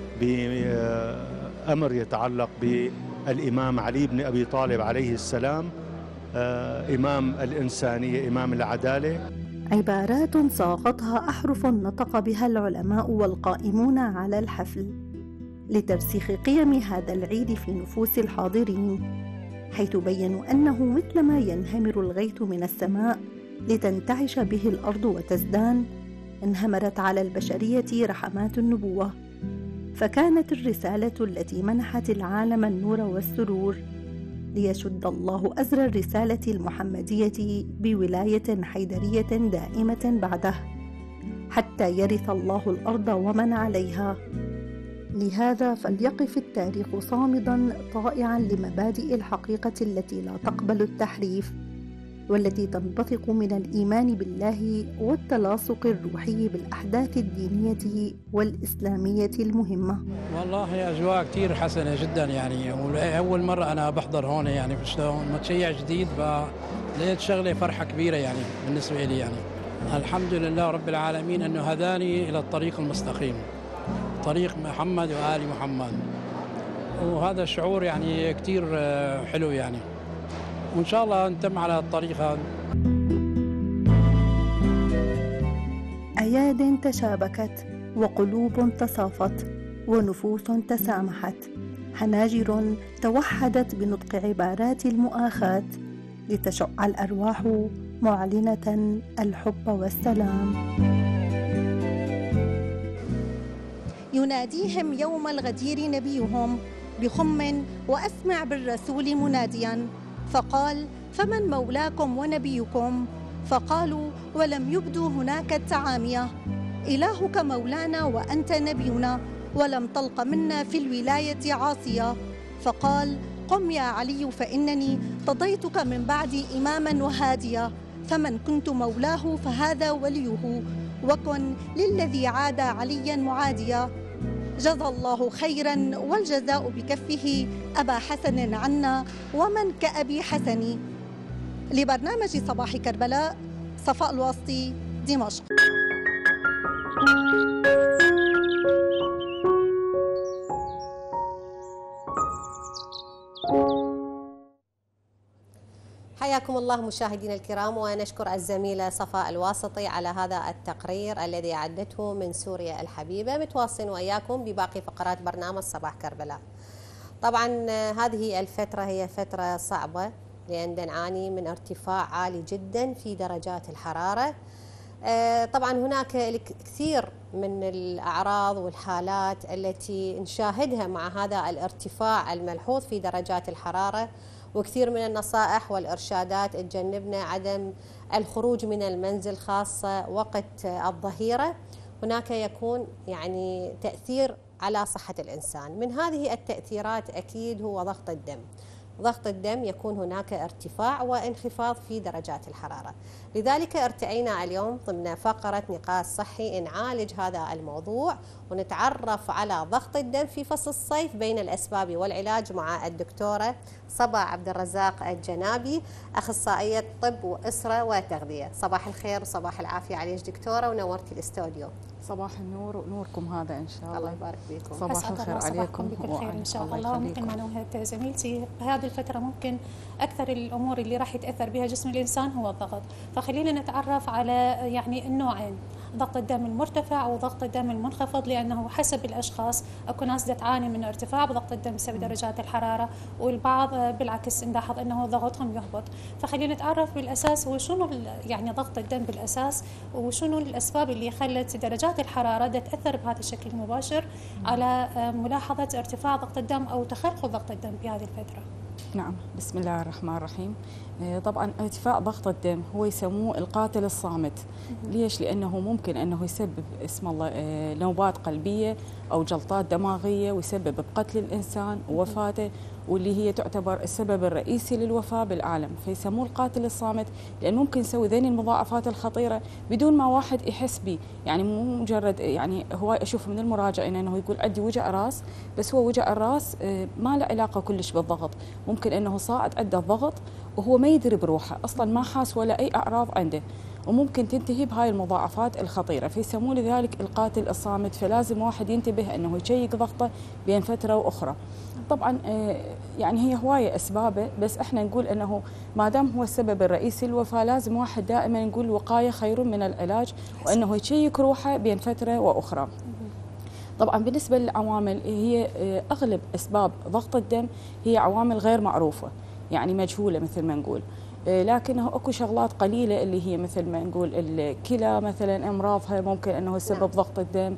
بأمر يتعلق بالإمام علي بن أبي طالب عليه السلام، إمام الإنسانية، إمام العدالة. عبارات صاغتها أحرف نطق بها العلماء والقائمون على الحفل لترسيخ قيم هذا العيد في نفوس الحاضرين، حيث بيّنوا أنه مثلما ينهمر الغيث من السماء لتنتعش به الأرض وتزدان، انهمرت على البشرية رحمات النبوة، فكانت الرسالة التي منحت العالم النور والسرور ليشد الله أزر الرسالة المحمدية بولاية حيدرية دائمة بعده، حتى يرث الله الأرض ومن عليها. لهذا فليقف التاريخ صامدا طائعا لمبادئ الحقيقة التي لا تقبل التحريف، والتي تنبثق من الإيمان بالله والتلاصق الروحي بالأحداث الدينية والإسلامية المهمة. والله أجواء كتير حسنة جدا، يعني أول مرة أنا بحضر هون، يعني متشيع جديد، فلقيت شغلة فرحة كبيرة يعني بالنسبة لي. يعني الحمد لله رب العالمين أنه هداني إلى الطريق المستقيم، طريق محمد وآل محمد، وهذا الشعور يعني كتير حلو يعني، وإن شاء الله نتم على الطريق هذا. أياد تشابكت وقلوب تصافت ونفوس تسامحت، حناجر توحدت بنطق عبارات المؤاخاة لتشع الأرواح معلنة الحب والسلام. يناديهم يوم الغدير نبيهم بخم وأسمع بالرسول مناديا، فقال: فمن مولاكم ونبيكم؟ فقالوا: ولم يبدوا هناك التعامية، إلهك مولانا وأنت نبينا، ولم تلق منا في الولاية عاصية. فقال: قم يا علي فإنني قضيتك من بعدي إماما وهاديا، فمن كنت مولاه فهذا وليه، وكن للذي عاد عليا معاديا. جزى الله خيرا والجزاء بكفه أبا حسن عنا ومن كأبي حسن. لبرنامج صباح كربلاء، صفاء الواسطي، دمشق. حياكم الله مشاهدينا الكرام، ونشكر الزميلة صفاء الواسطي على هذا التقرير الذي أعدته من سوريا الحبيبة. متواصلين وإياكم بباقي فقرات برنامج صباح كربلاء. طبعا هذه الفترة هي فترة صعبة، لأن نعاني من ارتفاع عالي جدا في درجات الحرارة. طبعا هناك الكثير من الأعراض والحالات التي نشاهدها مع هذا الارتفاع الملحوظ في درجات الحرارة، وكثير من النصائح والإرشادات تجنبنا عدم الخروج من المنزل خاصة وقت الظهيرة. هناك يكون يعني تأثير على صحة الإنسان. من هذه التأثيرات أكيد هو ضغط الدم. ضغط الدم يكون هناك ارتفاع وانخفاض في درجات الحرارة. لذلك ارتئينا اليوم ضمن فقرة نقاش صحي نعالج هذا الموضوع ونتعرف على ضغط الدم في فصل الصيف بين الأسباب والعلاج مع الدكتورة صبا عبد الرزاق الجنابي، أخصائية طب وأسرة وتغذية. صباح الخير وصباح العافية عليك دكتورة، ونورتي الاستوديو. صباح النور ونوركم هذا ان شاء الله. الله يبارك فيكم. صباح الخير عليكم بكل خير ان شاء الله. مثل ما نوهت زميلتي بهذه الفتره ممكن اكثر الامور اللي راح يتاثر بها جسم الانسان هو الضغط، فخلينا نتعرف على يعني النوعين، ضغط الدم المرتفع وضغط الدم المنخفض، لانه حسب الاشخاص اكو ناس تعاني من ارتفاع بضغط الدم بسبب درجات الحراره، والبعض بالعكس نلاحظ انه ضغطهم يهبط. فخلينا نتعرف بالاساس هو شنو يعني ضغط الدم بالاساس، وشنو الاسباب اللي خلت درجات الحراره تاثر بهذا الشكل المباشر على ملاحظه ارتفاع ضغط الدم او تخلخل ضغط الدم بهذه الفتره. نعم، بسم الله الرحمن الرحيم. طبعا ارتفاع ضغط الدم هو يسموه القاتل الصامت. ليش؟ لانه ممكن انه يسبب اسم الله نوبات قلبيه او جلطات دماغيه، ويسبب بقتل الانسان ووفاته، واللي هي تعتبر السبب الرئيسي للوفاه بالعالم، فيسموه القاتل الصامت، لان ممكن يسوي ذين المضاعفات الخطيره بدون ما واحد يحس به. يعني مو مجرد يعني هو اشوف من المراجعين انه يقول عندي وجع راس، بس هو وجع الراس ما له علاقه كلش بالضغط، ممكن انه صاعد عنده الضغط وهو ما يدري بروحه، اصلا ما حاس ولا اي اعراض عنده، وممكن تنتهي بهاي المضاعفات الخطيره، فيسموه لذلك القاتل الصامت. فلازم واحد ينتبه انه يشيك ضغطه بين فتره واخرى. طبعا يعني هي هوايه اسبابه، بس احنا نقول انه ما دام هو السبب الرئيسي للوفاه لازم واحد دائما نقول الوقايه خير من العلاج، وانه يشيك روحه بين فتره واخرى. طبعا بالنسبه للعوامل، هي اغلب اسباب ضغط الدم هي عوامل غير معروفه، يعني مجهوله مثل ما نقول، لكنه اكو شغلات قليله اللي هي مثل ما نقول الكلى مثلا امراضها ممكن انه سبب ضغط الدم،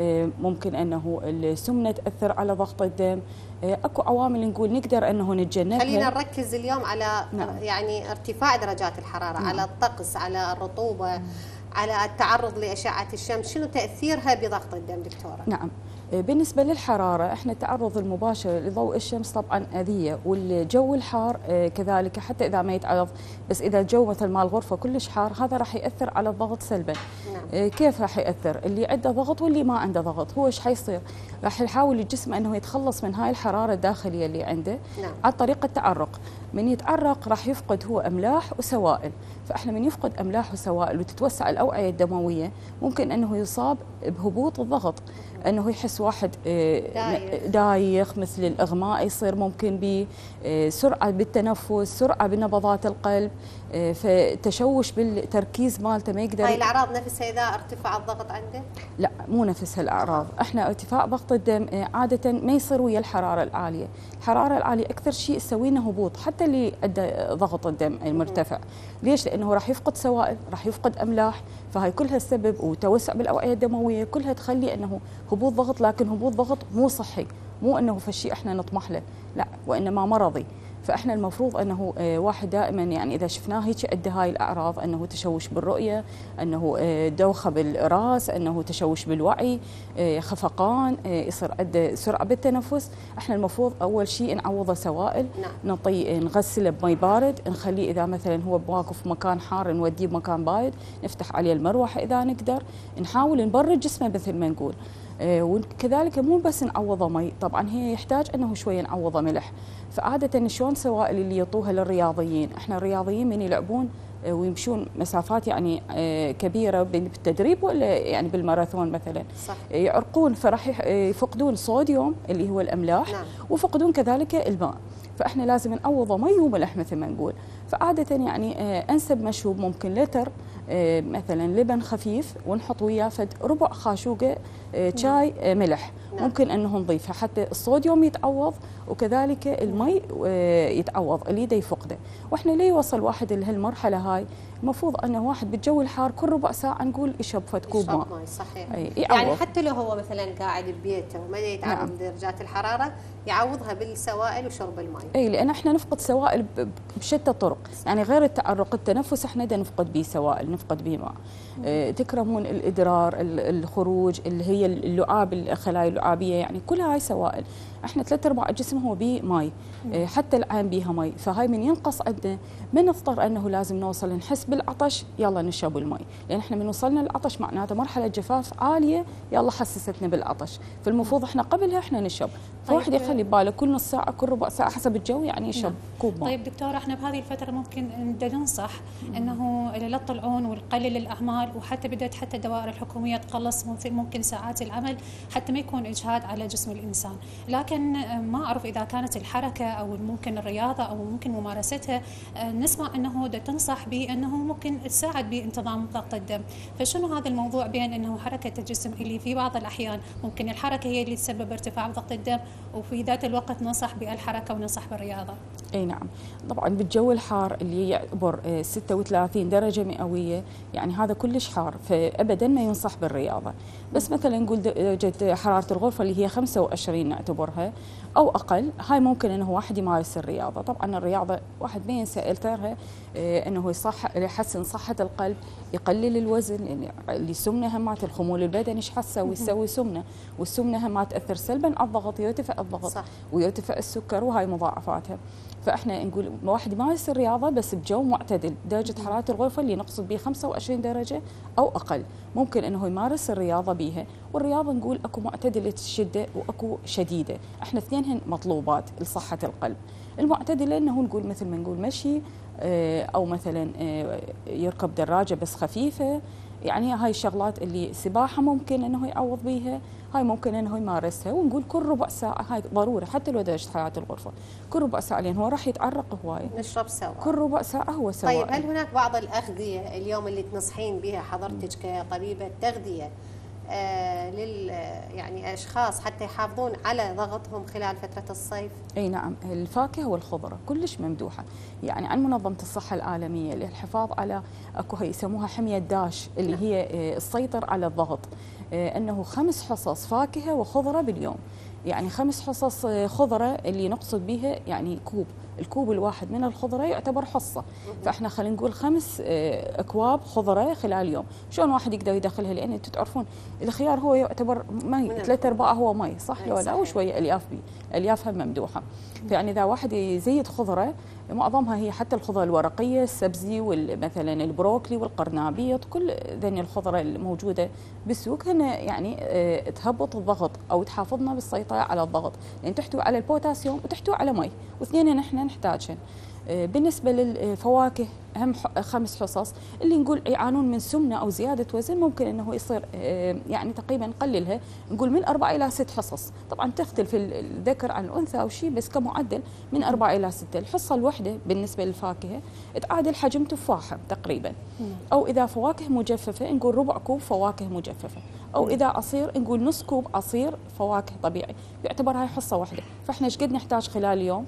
ممكن انه السمنه تاثر على ضغط الدم، اكو عوامل نقول نقدر انه نتجنبها. خلينا نركز اليوم على يعني ارتفاع درجات الحراره، على الطقس، على الرطوبه، على التعرض لاشعه الشمس، شنو تاثيرها بضغط الدم دكتوره؟ نعم، بالنسبة للحرارة احنا التعرض المباشر لضوء الشمس طبعا أذية، والجو الحار كذلك حتى إذا ما يتعرض، بس إذا الجو مثل ما الغرفة كلش حار هذا راح يأثر على الضغط سلبا. نعم. كيف راح يأثر؟ اللي عنده ضغط واللي ما عنده ضغط هو ايش حيصير؟ راح يحاول الجسم أنه يتخلص من هاي الحرارة الداخلية اللي عنده. نعم. عن طريق التعرق. من يتعرق راح يفقد هو أملاح وسوائل، فإحنا من يفقد أملاح وسوائل وتتوسع الأوعية الدموية ممكن أنه يصاب بهبوط الضغط، أنه يحس واحد دايخ مثل الإغماء يصير ممكن بسرعة بالتنفس، سرعة بنبضات القلب، فتشوش بالتركيز مالته ما يقدر. هاي الأعراض نفسها إذا ارتفع الضغط عنده؟ لا، مو نفس هالأعراض. احنا ارتفاع ضغط الدم عادة ما يصير ويا الحرارة العالية، الحرارة العالية أكثر شيء تسوي لنا هبوط حتى اللي عنده ضغط الدم المرتفع. ليش؟ لأنه راح يفقد سوائل، راح يفقد أملاح، فهاي كلها السبب، وتوسع بالأوعية الدموية كلها تخلي أنه هبوط ضغط، لكن هبوط ضغط مو صحي، مو أنه فشي احنا نطمح له، لا، وإنما مرضي. فاحنا المفروض انه واحد دائما يعني اذا شفناه هيك عنده هاي الاعراض، انه تشوش بالرؤيه، انه دوخه بالراس، انه تشوش بالوعي، خفقان، يصير عنده سرعه بالتنفس، احنا المفروض اول شيء نعوضه سوائل. نعم. نغسله بمي بارد، نخليه اذا مثلا هو بواقف مكان حار نوديه بمكان بارد، نفتح عليه المروحه اذا نقدر، نحاول نبرد جسمه مثل ما نقول. وكذلك مو بس نعوضه مي، طبعا هي يحتاج انه شويه نعوضه ملح. فعاده شلون السوائل اللي يعطوها للرياضيين، احنا الرياضيين من يلعبون ويمشون مسافات يعني كبيره بالتدريب ولا يعني بالماراثون مثلا، صح. يعرقون، فراح يفقدون صوديوم اللي هو الاملاح. نعم. وفقدون كذلك الماء، فاحنا لازم نعوضه مي وملح مثل ما نقول. فعاده يعني انسب مشروب ممكن لتر مثلا لبن خفيف، ونحط وياه فد ربع خاشوقه شاي ملح. نعم. ممكن انه نضيفها حتى الصوديوم يتعوض، وكذلك المي يتعوض اللي دا يفقده. واحنا ليه يوصل واحد لهالمرحله هاي؟ المفروض انه واحد بالجو الحار كل ربع ساعه نقول يشرب فد كوب ماء. صحيح. يعني حتى لو هو مثلا قاعد ببيته وما يتعرض. نعم. لدرجات الحراره، يعوضها بالسوائل وشرب الماء. اي، لان احنا نفقد سوائل بشتى طرق، يعني غير التعرق، التنفس احنا دا نفقد به سوائل، نفقد به ماء. تكرمون الادرار، الخروج اللي هي اللعاب، الخلايا اللعابيه، يعني كل هاي سوائل. احنا 3/4 الجسم هو بيه ماء، حتى العين بيها ماء، فهاي من ينقص عندنا ما نضطر انه لازم نوصل نحس بالعطش يلا نشرب الماء، لان احنا من وصلنا للعطش معناته مرحله جفاف عاليه يلا حسستنا بالعطش، فالمفروض احنا قبلها احنا نشرب. فواحد يخلي باله كل نص ساعه كل ربع ساعه حسب الجو يعني يشرب كوب ماء. طيب دكتوره، احنا بهذه الفتره ممكن ننصح انه لا تطلعون ونقلل الاعمال، وحتى بدات حتى الدوائر الحكوميه تقلص ممكن ساعات العمل حتى ما يكون اجهاد على جسم الانسان، لكن ما اعرف اذا كانت الحركه او ممكن الرياضه او ممكن ممارستها، نسمع انه تنصح بانه ممكن تساعد بانتظام ضغط الدم، فشنو هذا الموضوع بين انه حركه الجسم اللي في بعض الاحيان ممكن الحركه هي اللي تسبب ارتفاع ضغط الدم، وفي ذات الوقت ننصح بالحركه وننصح بالرياضه؟ اي نعم، طبعا بالجو الحار اللي يعبر 36 درجه مئويه يعني هذا كلش حار، فابدا ما ينصح بالرياضه. بس مثلا نقول درجه حراره الغرفه اللي هي 25 نعتبرها او اقل، هاي ممكن انه واحد يمارس الرياضه. طبعا الرياضه واحد ما ينسى اثرها انه يحسن صحه القلب، يقلل الوزن، اللي سمنه همات الخمول البدني ايش حسه ويسوي سمنه، والسمنه همات تاثر سلبا على الضغط، يرتفع الضغط صح. ويرتفع السكر، وهاي مضاعفاتها. فاحنا نقول واحد يمارس الرياضه بس بجو معتدل، درجه حراره الغرفه اللي نقصد بها 25 درجه او اقل، ممكن انه يمارس الرياضه بيها. والرياضه نقول اكو معتدله الشده واكو شديده، احنا اثنينهن مطلوبات لصحه القلب. المعتدله انه نقول مثل ما نقول مشي او مثلا يركب دراجه بس خفيفه، يعني هاي الشغلات اللي سباحه ممكن انه يعوض بيها، هاي ممكن انه يمارسها. ونقول كل ربع ساعه، هاي ضروري حتى لو درجه حراره الغرفه كل ربع ساعه، لان هو راح يتعرق هوايه. نشرب سوا كل ربع ساعه هو سوا. طيب هل هناك بعض الاغذيه اليوم اللي تنصحين بها حضرتك كطبيبه تغذيه يعني اشخاص حتى يحافظون على ضغطهم خلال فتره الصيف؟ اي نعم، الفاكهه والخضره كلش ممدوحه، يعني عن منظمه الصحه العالميه للحفاظ على اكو هي يسموها حميه داش اللي هي السيطر على الضغط، انه 5 حصص فاكهه وخضره باليوم، يعني 5 حصص خضره اللي نقصد بها يعني كوب، الكوب الواحد من الخضره يعتبر حصه، فاحنا خلينا نقول 5 اكواب خضره خلال اليوم. شلون واحد يقدر يدخلها؟ لان انتم تعرفون الخيار هو يعتبر مي، 3/4 هو مي، صح لو لا؟ وشويه الياف بي، اليافها ممدوحه. فيعني اذا واحد يزيد خضره، معظمها هي حتى الخضره الورقيه، السبزي ومثلا البروكلي والقرنبيط، كل ذني الخضره الموجوده بالسوق هنا يعني تهبط الضغط او تحافظنا بالسيطره على الضغط، لان تحتوي على البوتاسيوم وتحتوي على مي، واثنين نحن نحتاجهن. بالنسبه للفواكه هم 5 حصص، اللي نقول يعانون من سمنه او زياده وزن ممكن انه يصير يعني تقريبا نقللها، نقول من 4 إلى 6 حصص، طبعا تختلف الذكر عن الانثى او شيء، بس كمعدل من 4 إلى 6. الحصه الواحده بالنسبه للفاكهه تعادل حجم تفاحه تقريبا، او اذا فواكه مجففه نقول ربع كوب فواكه مجففه، او اذا عصير نقول نص كوب عصير فواكه طبيعي، يعتبر هاي حصه واحده. فاحنا ايش قد نحتاج خلال اليوم؟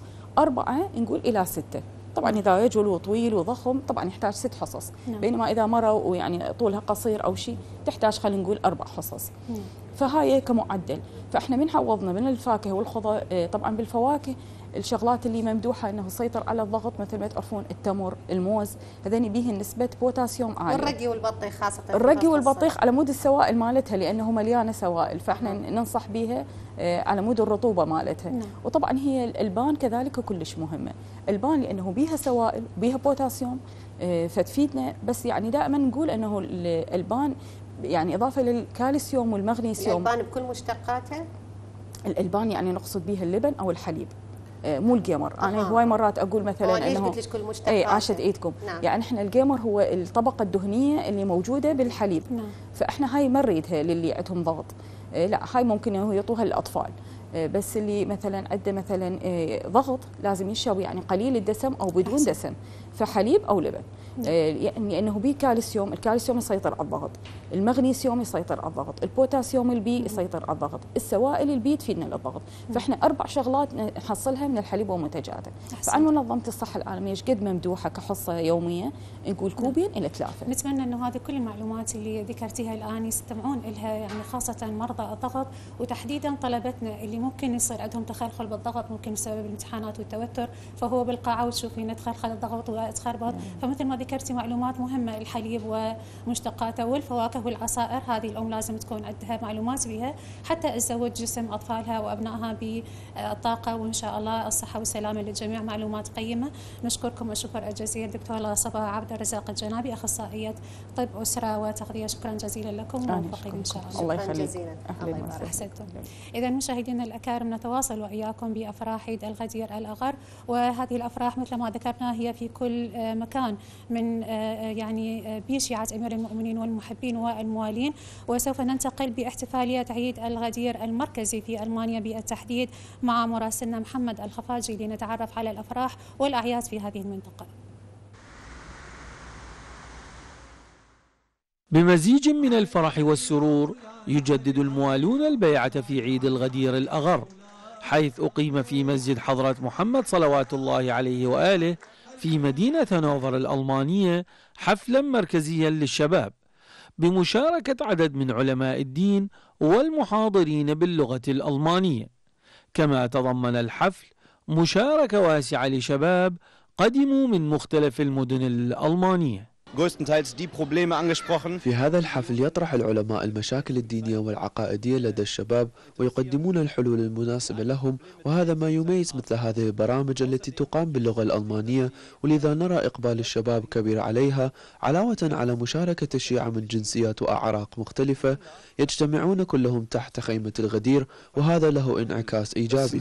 4 نقول إلى 6. طبعا اذا رجل وطويل وضخم طبعا يحتاج 6 حصص، بينما اذا مره ويعني طولها قصير او شيء تحتاج خلينا نقول 4 حصص. فهاي كمعدل. فاحنا من عوضنا من الفاكهه والخضر، طبعا بالفواكه الشغلات اللي ممدوحه انه يسيطر على الضغط مثل ما تعرفون التمر، الموز، هذين بيهن نسبه بوتاسيوم عاليه. والرقي والبطيخ خاصه. الرقي والبطيخ على مود السوائل مالتها، لانه مليانه سوائل، فاحنا ننصح بيها على مود الرطوبه مالتها. وطبعا هي الالبان كذلك كلش مهمه، البان لانه بيها سوائل وبيها بوتاسيوم فتفيدنا، بس يعني دائما نقول انه الالبان يعني اضافه للكالسيوم والمغنيسيوم. الالبان بكل مشتقاتها؟ الالبان يعني نقصد بيها اللبن او الحليب، مو الجيمر. انا هواي مرات اقول مثلا انه قلت لك كل مشتقات. اي عاشت ايدكم. يعني احنا الجيمر هو الطبقه الدهنيه اللي موجوده بالحليب. فاحنا هاي ما نريدها للي عندهم ضغط، لا هاي ممكن انه يعطوها للاطفال، بس اللي مثلا عنده مثلا ضغط لازم يشرب يعني قليل الدسم او بدون دسم، فحليب او لبن، يعني انه بيه كالسيوم، الكالسيوم يسيطر على الضغط، المغنيسيوم يسيطر على الضغط، البوتاسيوم البي يسيطر على الضغط، السوائل البي تفيدنا للضغط. فاحنا 4 شغلات نحصلها من الحليب ومنتجاته. فعن منظمه الصحه العالميه ايش قد ممدوحه كحصه يوميه؟ نقول كوبين الى 3. نتمنى انه هذه كل المعلومات اللي ذكرتيها الان يستمعون لها، يعني خاصه مرضى الضغط، وتحديدا طلبتنا اللي ممكن يصير عندهم تخلخل بالضغط، ممكن بسبب الامتحانات والتوتر، فهو بالقاعة وتشوفين تخلخل الضغط وتخربط. فمثل ما ذكرتي معلومات مهمة، الحليب ومشتقاته والفواكه والعصائر، هذه الأم لازم تكون عندها معلومات بها حتى تزود جسم أطفالها وأبنائها بالطاقة، وإن شاء الله الصحة والسلامة للجميع. معلومات قيمة. نشكركم الشكر الجزيل دكتورة صبا عبد الرزاق الجنابي، أخصائية طب أسرة وتغذية. شكرا جزيلا لكم وموفقين إن شاء الله. الله يخليك. أحسنتم. إذا مشاهدينا الأكارم، نتواصل وإياكم بأفراح عيد الغدير الأغر، وهذه الأفراح مثل ما ذكرنا هي في كل مكان من يعني بشيعة أمير المؤمنين والمحبين والموالين. وسوف ننتقل باحتفالية عيد الغدير المركزي في ألمانيا بالتحديد مع مراسلنا محمد الخفاجي لنتعرف على الأفراح والأعياد في هذه المنطقة. بمزيج من الفرح والسرور يجدد الموالون البيعة في عيد الغدير الأغر، حيث أقيم في مسجد حضرة محمد صلوات الله عليه وآله في مدينة هانوفر الألمانية حفلا مركزيا للشباب بمشاركة عدد من علماء الدين والمحاضرين باللغة الألمانية. كما تضمن الحفل مشاركة واسعة لشباب قدموا من مختلف المدن الألمانية. في هذا الحفل يطرح العلماء المشاكل الدينية والعقائدية لدى الشباب ويقدمون الحلول المناسبة لهم، وهذا ما يميز مثل هذه البرامج التي تقام باللغة الألمانية، ولذا نرى إقبال الشباب كبير عليها، علاوة على مشاركة الشيعة من جنسيات وأعراق مختلفة يجتمعون كلهم تحت خيمة الغدير، وهذا له انعكاس إيجابي.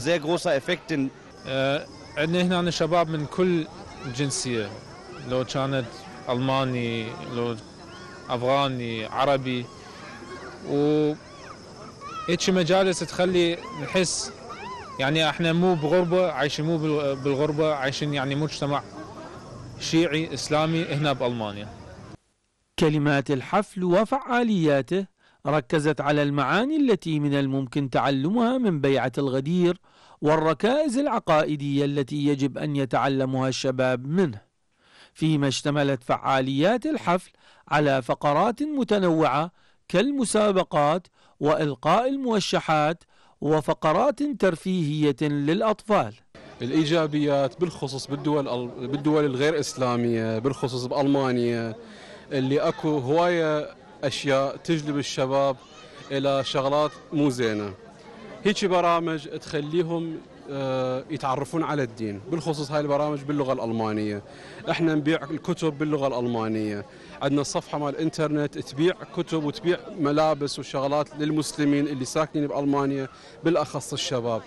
عندنا هنا شباب من كل جنسية، لو كانت ألماني، لو أفغاني، عربي، وهيك مجالس تخلي نحس يعني احنا مو بغربة عايشين، مو بالغربة عايشين، يعني مجتمع شيعي إسلامي هنا بألمانيا. كلمات الحفل وفعالياته ركزت على المعاني التي من الممكن تعلمها من بيعة الغدير والركائز العقائدية التي يجب أن يتعلمها الشباب منه، فيما اشتملت فعاليات الحفل على فقرات متنوعة كالمسابقات وإلقاء الموشحات وفقرات ترفيهية للأطفال. الإيجابيات بالخصوص بالدول الغير إسلامية، بالخصوص بألمانيا اللي أكو هواية أشياء تجلب الشباب إلى شغلات مو زينة، هيك برامج تخليهم يتعرفون على الدين. بالخصوص هاي البرامج باللغة الألمانية، احنا نبيع الكتب باللغة الألمانية، عندنا صفحة مال الانترنت تبيع كتب وتبيع ملابس وشغلات للمسلمين اللي ساكنين بألمانيا، بالأخص الشباب.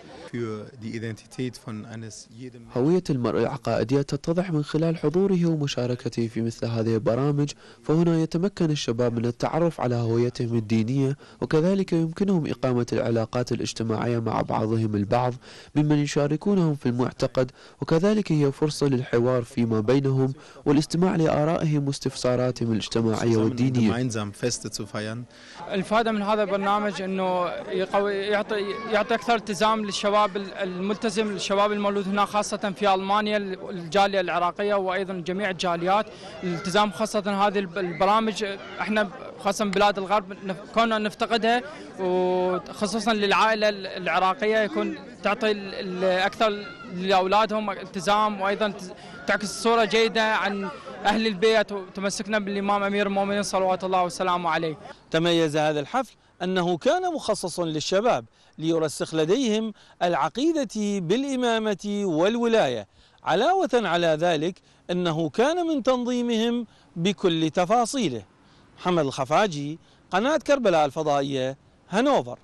هوية المرء العقائدية تتضح من خلال حضوره ومشاركته في مثل هذه البرامج، فهنا يتمكن الشباب من التعرف على هويتهم الدينية، وكذلك يمكنهم إقامة العلاقات الاجتماعية مع بعضهم البعض ممن يشاركونهم في المعتقد، وكذلك هي فرصة للحوار فيما بينهم والاستماع لآرائهم واستفساراتهم الاجتماعية والدينية. الفائدة من هذا البرنامج أنه يعطي أكثر التزام للشباب الملتزم، للشباب المولود هنا خاصة في ألمانيا، الجالية العراقية وأيضا جميع الجاليات. الالتزام خاصة هذه البرامج احنا خاصة بلاد الغرب كنا نفتقدها، وخصوصا للعائلة العراقية يكون تعطي أكثر لأولادهم التزام، وأيضا تعكس صورة جيدة عن أهل البيت وتمسكنا بالإمام أمير المؤمنين صلوات الله وسلامه عليه. تميز هذا الحفل أنه كان مخصص للشباب ليرسخ لديهم العقيدة بالإمامة والولاية، علاوة على ذلك أنه كان من تنظيمهم بكل تفاصيله. محمد الخفاجي، قناة كربلاء الفضائية، هانوفر.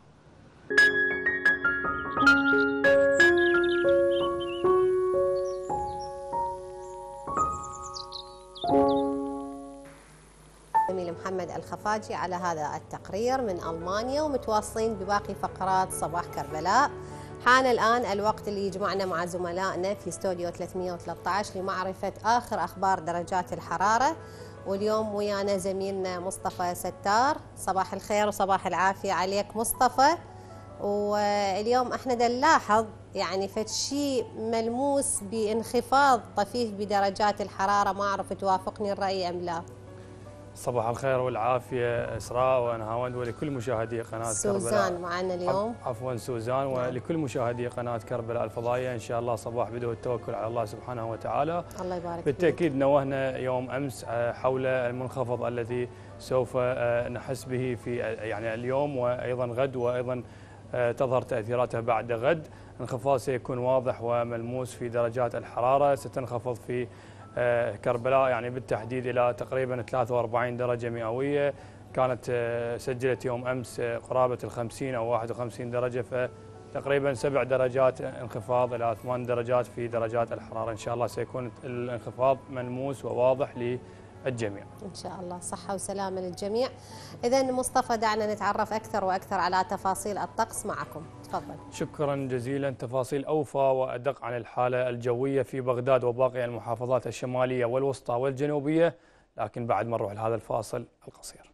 زميل محمد الخفاجي على هذا التقرير من ألمانيا، ومتواصلين بباقي فقرات صباح كربلاء. حان الآن الوقت اللي يجمعنا مع زملائنا في استوديو 313 لمعرفة آخر أخبار درجات الحرارة، واليوم ويانا زميلنا مصطفى ستار. صباح الخير وصباح العافية عليك مصطفى. واليوم احنا نلاحظ يعني فشي ملموس بانخفاض طفيف بدرجات الحرارة، ما أعرف توافقني الرأي أم لا؟ صباح الخير والعافية إسراء ونهاوند ولكل مشاهدي قناة كربلاء. سوزان معنا اليوم. عفوا سوزان ولكل مشاهدي قناة كربلاء الفضائية، إن شاء الله صباح بدء التوكل على الله سبحانه وتعالى. الله يبارك. بالتأكيد نوهنا يوم أمس حول المنخفض الذي سوف نحس به في يعني اليوم وأيضا غد، وأيضا تظهر تأثيراته بعد غد. انخفاض سيكون واضح وملموس في درجات الحرارة، ستنخفض في كربلاء يعني بالتحديد إلى تقريبا 43 درجة مئوية. كانت سجلت يوم أمس قرابة 50 أو 51 درجة، فتقريبا 7 درجات انخفاض إلى 8 درجات في درجات الحرارة. إن شاء الله سيكون الانخفاض ملموس وواضح للجميع. إن شاء الله صحة وسلامة للجميع. إذا مصطفى دعنا نتعرف أكثر وأكثر على تفاصيل الطقس معكم، تفضل. شكرا جزيلا. تفاصيل أوفى وأدق عن الحالة الجوية في بغداد وباقي المحافظات الشمالية والوسطى والجنوبية، لكن بعد ما نروح لهذا الفاصل القصير.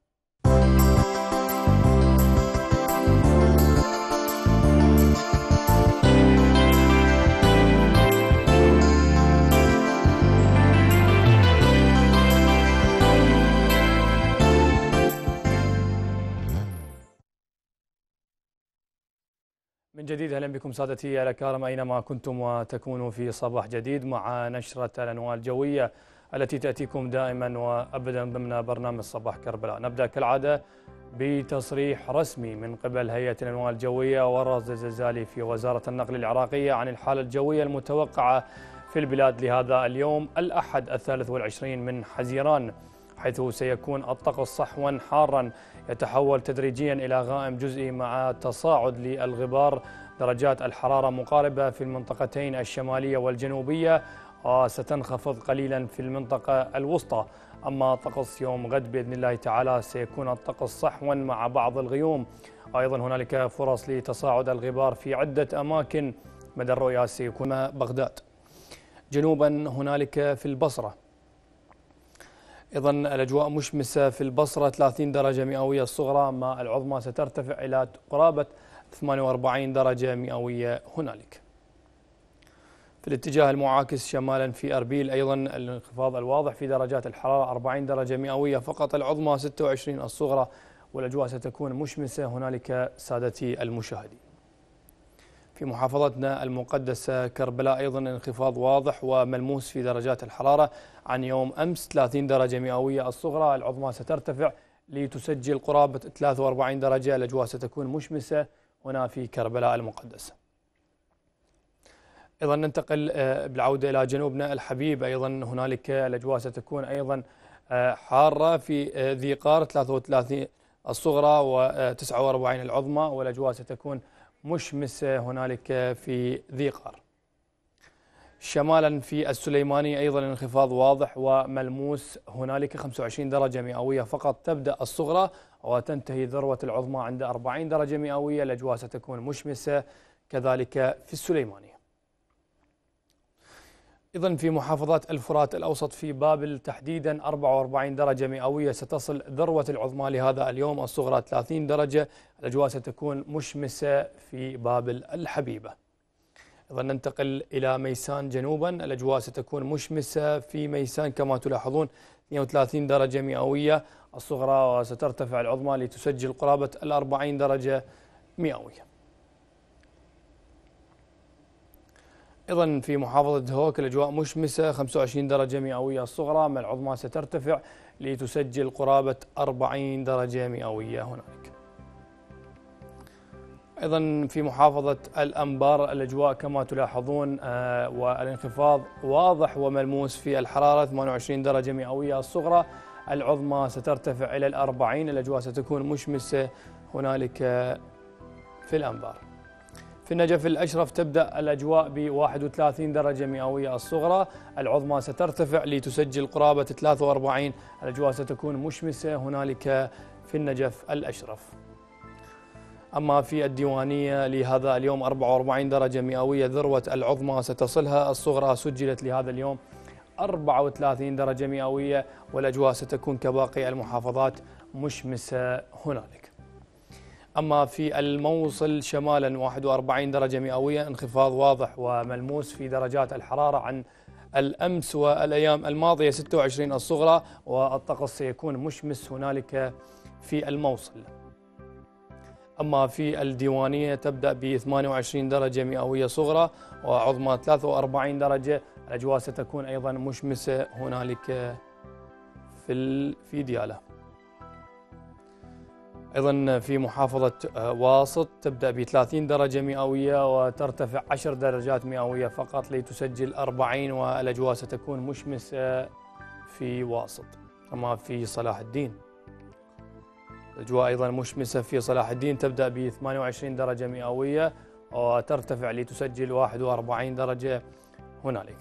من جديد اهلا بكم سادتي الأكارم اينما كنتم وتكونوا في صباح جديد مع نشرة الانواع الجوية التي تأتيكم دائما وابدا ضمن برنامج صباح كربلاء. نبدأ كالعادة بتصريح رسمي من قبل هيئة الانواع الجوية والرصد الزلزالي في وزارة النقل العراقية عن الحالة الجوية المتوقعة في البلاد لهذا اليوم الأحد 23 من حزيران، حيث سيكون الطقس صحوا حارا يتحول تدريجيا إلى غائم جزئي مع تصاعد للغبار. درجات الحرارة مقاربة في المنطقتين الشمالية والجنوبية، وستنخفض قليلا في المنطقة الوسطى. أما طقس يوم غد بإذن الله تعالى سيكون الطقس صحوا مع بعض الغيوم، أيضا هنالك فرص لتصاعد الغبار في عدة أماكن مدى الرؤية سيكون بغداد. جنوبا هنالك في البصرة أيضا الأجواء مشمسة في البصرة 30 درجة مئوية الصغرى، مع العظمى سترتفع إلى قرابة 48 درجة مئوية هنالك. في الاتجاه المعاكس شمالا في أربيل أيضا الانخفاض الواضح في درجات الحرارة 40 درجة مئوية فقط، العظمى 26 الصغرى، والأجواء ستكون مشمسة هنالك سادتي المشاهدين. في محافظتنا المقدسة كربلاء أيضا انخفاض واضح وملموس في درجات الحرارة عن يوم أمس، 30 درجة مئوية الصغرى، العظمى سترتفع لتسجل قرابة 43 درجة، الأجواء ستكون مشمسة هنا في كربلاء المقدسة. أيضا ننتقل بالعودة إلى جنوبنا الحبيب، أيضا هنالك الأجواء ستكون أيضا حارة في ذي قار، 33 الصغرى و49 العظمى، والأجواء ستكون مشمسة هنالك في ذي قار. شمالا في السليماني أيضا انخفاض واضح وملموس، هنالك 25 درجة مئوية فقط، تبدأ الصغرى وتنتهي ذروة العظمى عند 40 درجة مئوية، الأجواء ستكون مشمسة كذلك في السليماني. أيضا في محافظات الفرات الأوسط في بابل تحديدا 44 درجة مئوية ستصل ذروة العظمى لهذا اليوم، الصغرى 30 درجة، الأجواء ستكون مشمسة في بابل الحبيبة. أيضا ننتقل إلى ميسان جنوبا، الأجواء ستكون مشمسة في ميسان كما تلاحظون 32 درجة مئوية الصغرى، وسترتفع العظمى لتسجل قرابة 40 درجة مئوية. أيضا في محافظة هوك الأجواء مشمسة 25 درجة مئوية الصغرى، مع العظمى سترتفع لتسجل قرابة 40 درجة مئوية هنالك. أيضا في محافظة الأنبار الأجواء كما تلاحظون والانخفاض واضح وملموس في الحرارة 28 درجة مئوية الصغرى، العظمى سترتفع إلى 40، الأجواء ستكون مشمسة هنالك في الأنبار. في النجف الأشرف تبدأ الأجواء ب 31 درجة مئوية الصغرى، العظمى سترتفع لتسجل قرابة 43، الأجواء ستكون مشمسة هنالك في النجف الأشرف. أما في الديوانية لهذا اليوم 44 درجة مئوية، ذروة العظمى ستصلها، الصغرى سجلت لهذا اليوم 34 درجة مئوية، والأجواء ستكون كباقي المحافظات مشمسة هنالك. أما في الموصل شمالا 41 درجة مئوية، انخفاض واضح وملموس في درجات الحرارة عن الأمس والأيام الماضية 26 الصغرى، والطقس سيكون مشمس هنالك في الموصل. أما في الديوانية تبدأ ب 28 درجة مئوية صغرى وعظمى 43 درجة. الأجواء ستكون أيضا مشمسة هنالك في ديالى. أيضا في محافظة واسط تبدأ ب 30 درجة مئوية وترتفع 10 درجات مئوية فقط لتسجل 40، والأجواء ستكون مشمسة في واسط. أما في صلاح الدين الأجواء أيضا مشمسة في صلاح الدين، تبدأ ب 28 درجة مئوية وترتفع لتسجل 41 درجة هنالك.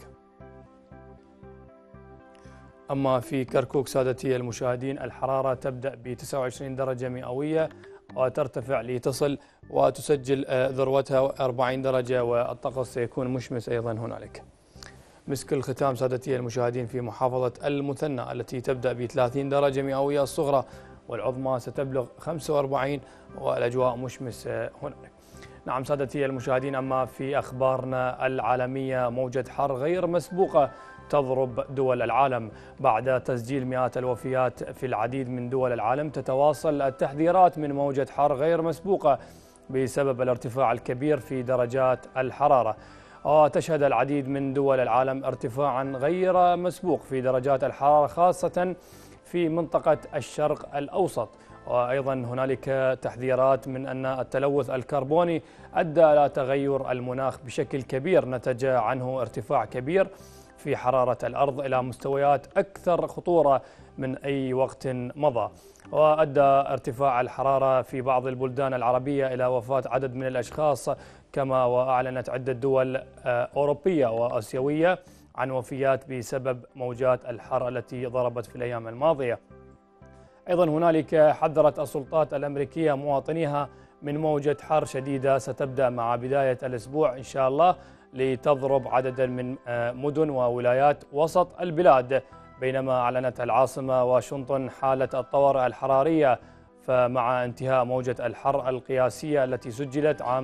أما في كركوك سادتي المشاهدين الحرارة تبدأ ب 29 درجة مئوية وترتفع لتصل وتسجل ذروتها 40 درجة، والطقس سيكون مشمس أيضا هنالك. مسك الختام سادتي المشاهدين في محافظة المثنى التي تبدأ ب 30 درجة مئوية الصغرى والعظمى ستبلغ 45 والأجواء مشمسة هنالك. نعم سادتي المشاهدين، أما في أخبارنا العالمية موجة حر غير مسبوقة تضرب دول العالم. بعد تسجيل مئات الوفيات في العديد من دول العالم، تتواصل التحذيرات من موجة حر غير مسبوقة بسبب الارتفاع الكبير في درجات الحرارة. وتشهد العديد من دول العالم ارتفاعا غير مسبوق في درجات الحرارة خاصة في منطقة الشرق الأوسط. وأيضا هنالك تحذيرات من أن التلوث الكربوني أدى إلى تغير المناخ بشكل كبير، نتج عنه ارتفاع كبير في حرارة الأرض إلى مستويات أكثر خطورة من أي وقت مضى. وأدى ارتفاع الحرارة في بعض البلدان العربية إلى وفاة عدد من الأشخاص، كما وأعلنت عدة دول أوروبية وآسيوية عن وفيات بسبب موجات الحر التي ضربت في الأيام الماضية. أيضا هنالك حذرت السلطات الأمريكية مواطنيها من موجة حر شديدة ستبدأ مع بداية الأسبوع إن شاء الله، لتضرب عددا من مدن وولايات وسط البلاد، بينما أعلنت العاصمة واشنطن حالة الطوارئ الحرارية. فمع انتهاء موجة الحر القياسية التي سجلت عام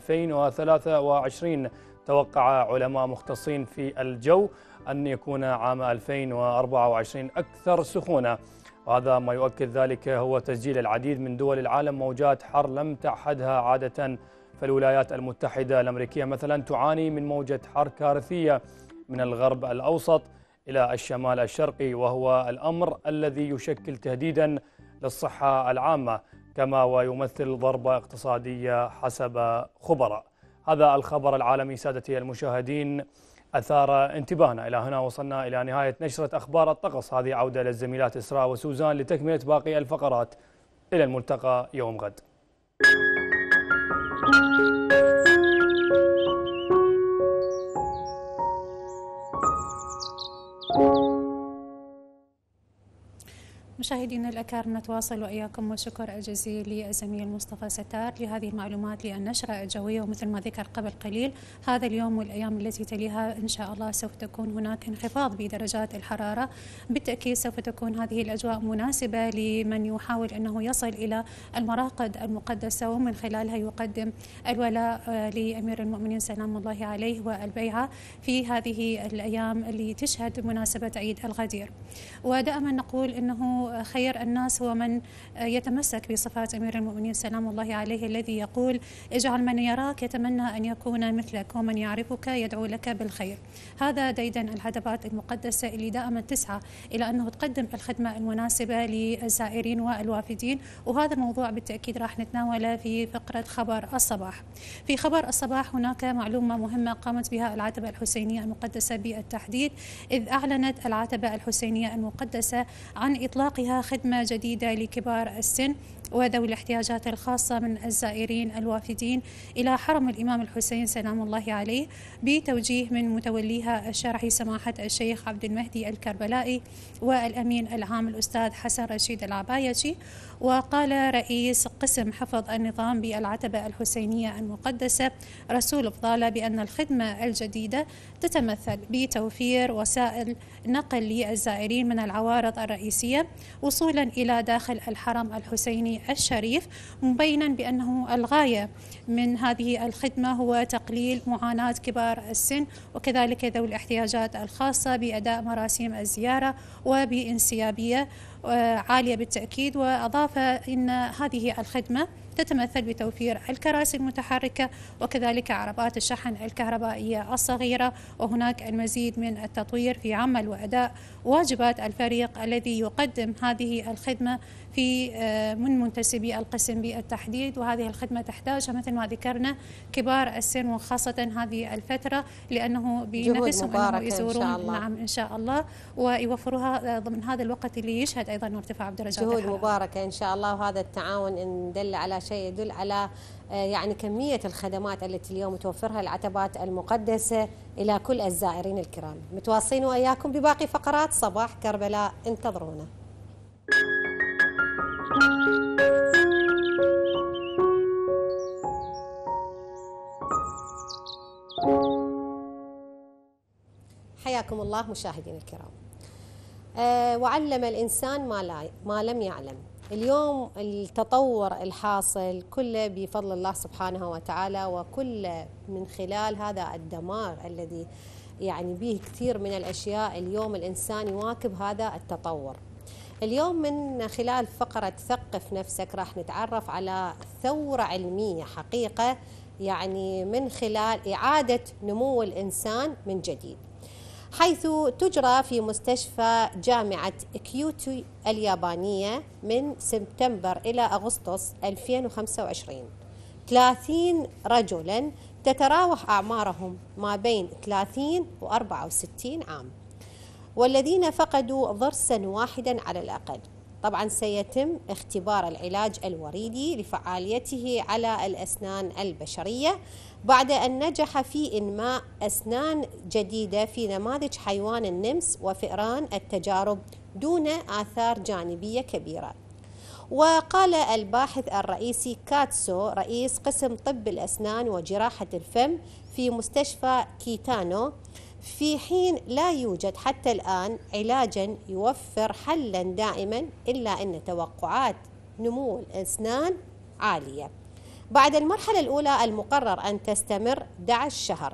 2023، توقع علماء مختصين في الجو أن يكون عام 2024 أكثر سخونة. وهذا ما يؤكد ذلك هو تسجيل العديد من دول العالم موجات حر لم تعهدها عادة. فالولايات المتحدة الأمريكية مثلا تعاني من موجة حر كارثية من الغرب الأوسط إلى الشمال الشرقي، وهو الأمر الذي يشكل تهديدا للصحة العامة، كما ويمثل ضربة اقتصادية حسب خبراء. هذا الخبر العالمي سادتي المشاهدين أثار انتباهنا. إلى هنا وصلنا إلى نهاية نشرة أخبار الطقس. هذه عودة للزميلات إسراء وسوزان لتكملة باقي الفقرات. إلى الملتقى يوم غد. مشاهدينا الأكارم، نتواصل وإياكم والشكر الجزيل للزميل مصطفى ستار لهذه المعلومات للنشرة الجوية. ومثل ما ذكر قبل قليل، هذا اليوم والأيام التي تليها إن شاء الله سوف تكون هناك انخفاض بدرجات الحرارة. بالتأكيد سوف تكون هذه الأجواء مناسبة لمن يحاول أنه يصل إلى المراقد المقدسة، ومن خلالها يقدم الولاء لأمير المؤمنين سلام الله عليه والبيعة في هذه الأيام اللي تشهد مناسبة عيد الغدير. ودائما نقول أنه خير الناس هو من يتمسك بصفات أمير المؤمنين سلام الله عليه، الذي يقول: اجعل من يراك يتمنى أن يكون مثلك، ومن يعرفك يدعو لك بالخير. هذا ديدن الهدفات المقدسة اللي دائما تسعى إلى أنه تقدم الخدمة المناسبة للزائرين والوافدين. وهذا الموضوع بالتأكيد راح نتناوله في فقرة خبر الصباح. في خبر الصباح هناك معلومة مهمة قامت بها العتبة الحسينية المقدسة بالتحديد، إذ أعلنت العتبة الحسينية المقدسة عن إطلاقها خدمة جديدة لكبار السن وذوي الاحتياجات الخاصة من الزائرين الوافدين إلى حرم الإمام الحسين سلام الله عليه، بتوجيه من متوليها الشرعي سماحة الشيخ عبد المهدي الكربلائي والأمين العام الأستاذ حسن رشيد العبايجي. وقال رئيس قسم حفظ النظام بالعتبة الحسينية المقدسة رسول فضالة بأن الخدمة الجديدة تتمثل بتوفير وسائل نقل للزائرين من العوارض الرئيسية وصولا إلى داخل الحرم الحسيني الإسلامي الشريف، مبينا بأنه الغاية من هذه الخدمة هو تقليل معاناة كبار السن وكذلك ذوي الاحتياجات الخاصة بأداء مراسم الزيارة وبانسيابية عالية بالتأكيد. وأضاف أن هذه الخدمة تتمثل بتوفير الكراسي المتحركة وكذلك عربات الشحن الكهربائية الصغيرة، وهناك المزيد من التطوير في عمل وأداء واجبات الفريق الذي يقدم هذه الخدمة في من منتسبي القسم بالتحديد. وهذه الخدمة تحتاجها مثل ما ذكرنا كبار السن وخاصة هذه الفترة، لأنه بنفسهم أنهم يزورون نعم إن شاء الله ويوفروها ضمن هذا الوقت اللي يشهد أيضا ارتفاع بدرجات الحرارة. جهود مباركة إن شاء الله، وهذا التعاون إن دل على شيء يدل على يعني كمية الخدمات التي اليوم توفرها العتبات المقدسة إلى كل الزائرين الكرام. متواصلين وإياكم بباقي فقرات صباح كربلاء، انتظرونا. حياكم الله مشاهدينا الكرام. وعلم الإنسان ما لم يعلم. اليوم التطور الحاصل كله بفضل الله سبحانه وتعالى، وكل من خلال هذا الدمار الذي يعني به كثير من الأشياء. اليوم الإنسان يواكب هذا التطور. اليوم من خلال فقرة ثقف نفسك راح نتعرف على ثورة علمية حقيقة، يعني من خلال إعادة نمو الإنسان من جديد، حيث تجرى في مستشفى جامعة كيوتو اليابانية من سبتمبر إلى أغسطس 2025 30 رجلا تتراوح أعمارهم ما بين 30 و 64 عام، والذين فقدوا ضرسا واحدا على الأقل. طبعا سيتم اختبار العلاج الوريدي لفعاليته على الأسنان البشرية بعد أن نجح في إنماء أسنان جديدة في نماذج حيوان النمس وفئران التجارب دون آثار جانبية كبيرة. وقال الباحث الرئيسي كاتسو رئيس قسم طب الأسنان وجراحة الفم في مستشفى كيتانو، في حين لا يوجد حتى الآن علاجا يوفر حلا دائما، إلا أن توقعات نمو الأسنان عالية. بعد المرحلة الأولى المقرر أن تستمر 11 شهر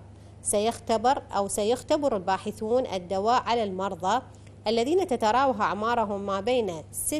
سيختبر الباحثون الدواء على المرضى الذين تتراوح أعمارهم ما بين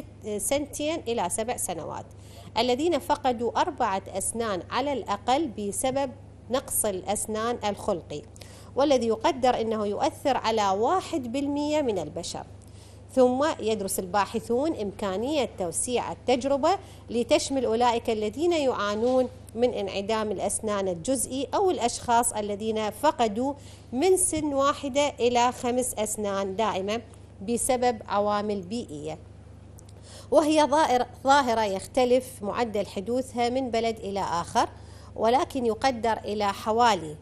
2 إلى 7 سنوات، الذين فقدوا 4 أسنان على الأقل بسبب نقص الأسنان الخلقي، والذي يقدر أنه يؤثر على 1% من البشر. ثم يدرس الباحثون إمكانية توسيع التجربة لتشمل أولئك الذين يعانون من انعدام الأسنان الجزئي أو الأشخاص الذين فقدوا من سن واحدة إلى 5 أسنان دائمة بسبب عوامل بيئية، وهي ظاهرة يختلف معدل حدوثها من بلد إلى آخر، ولكن يقدر إلى حوالي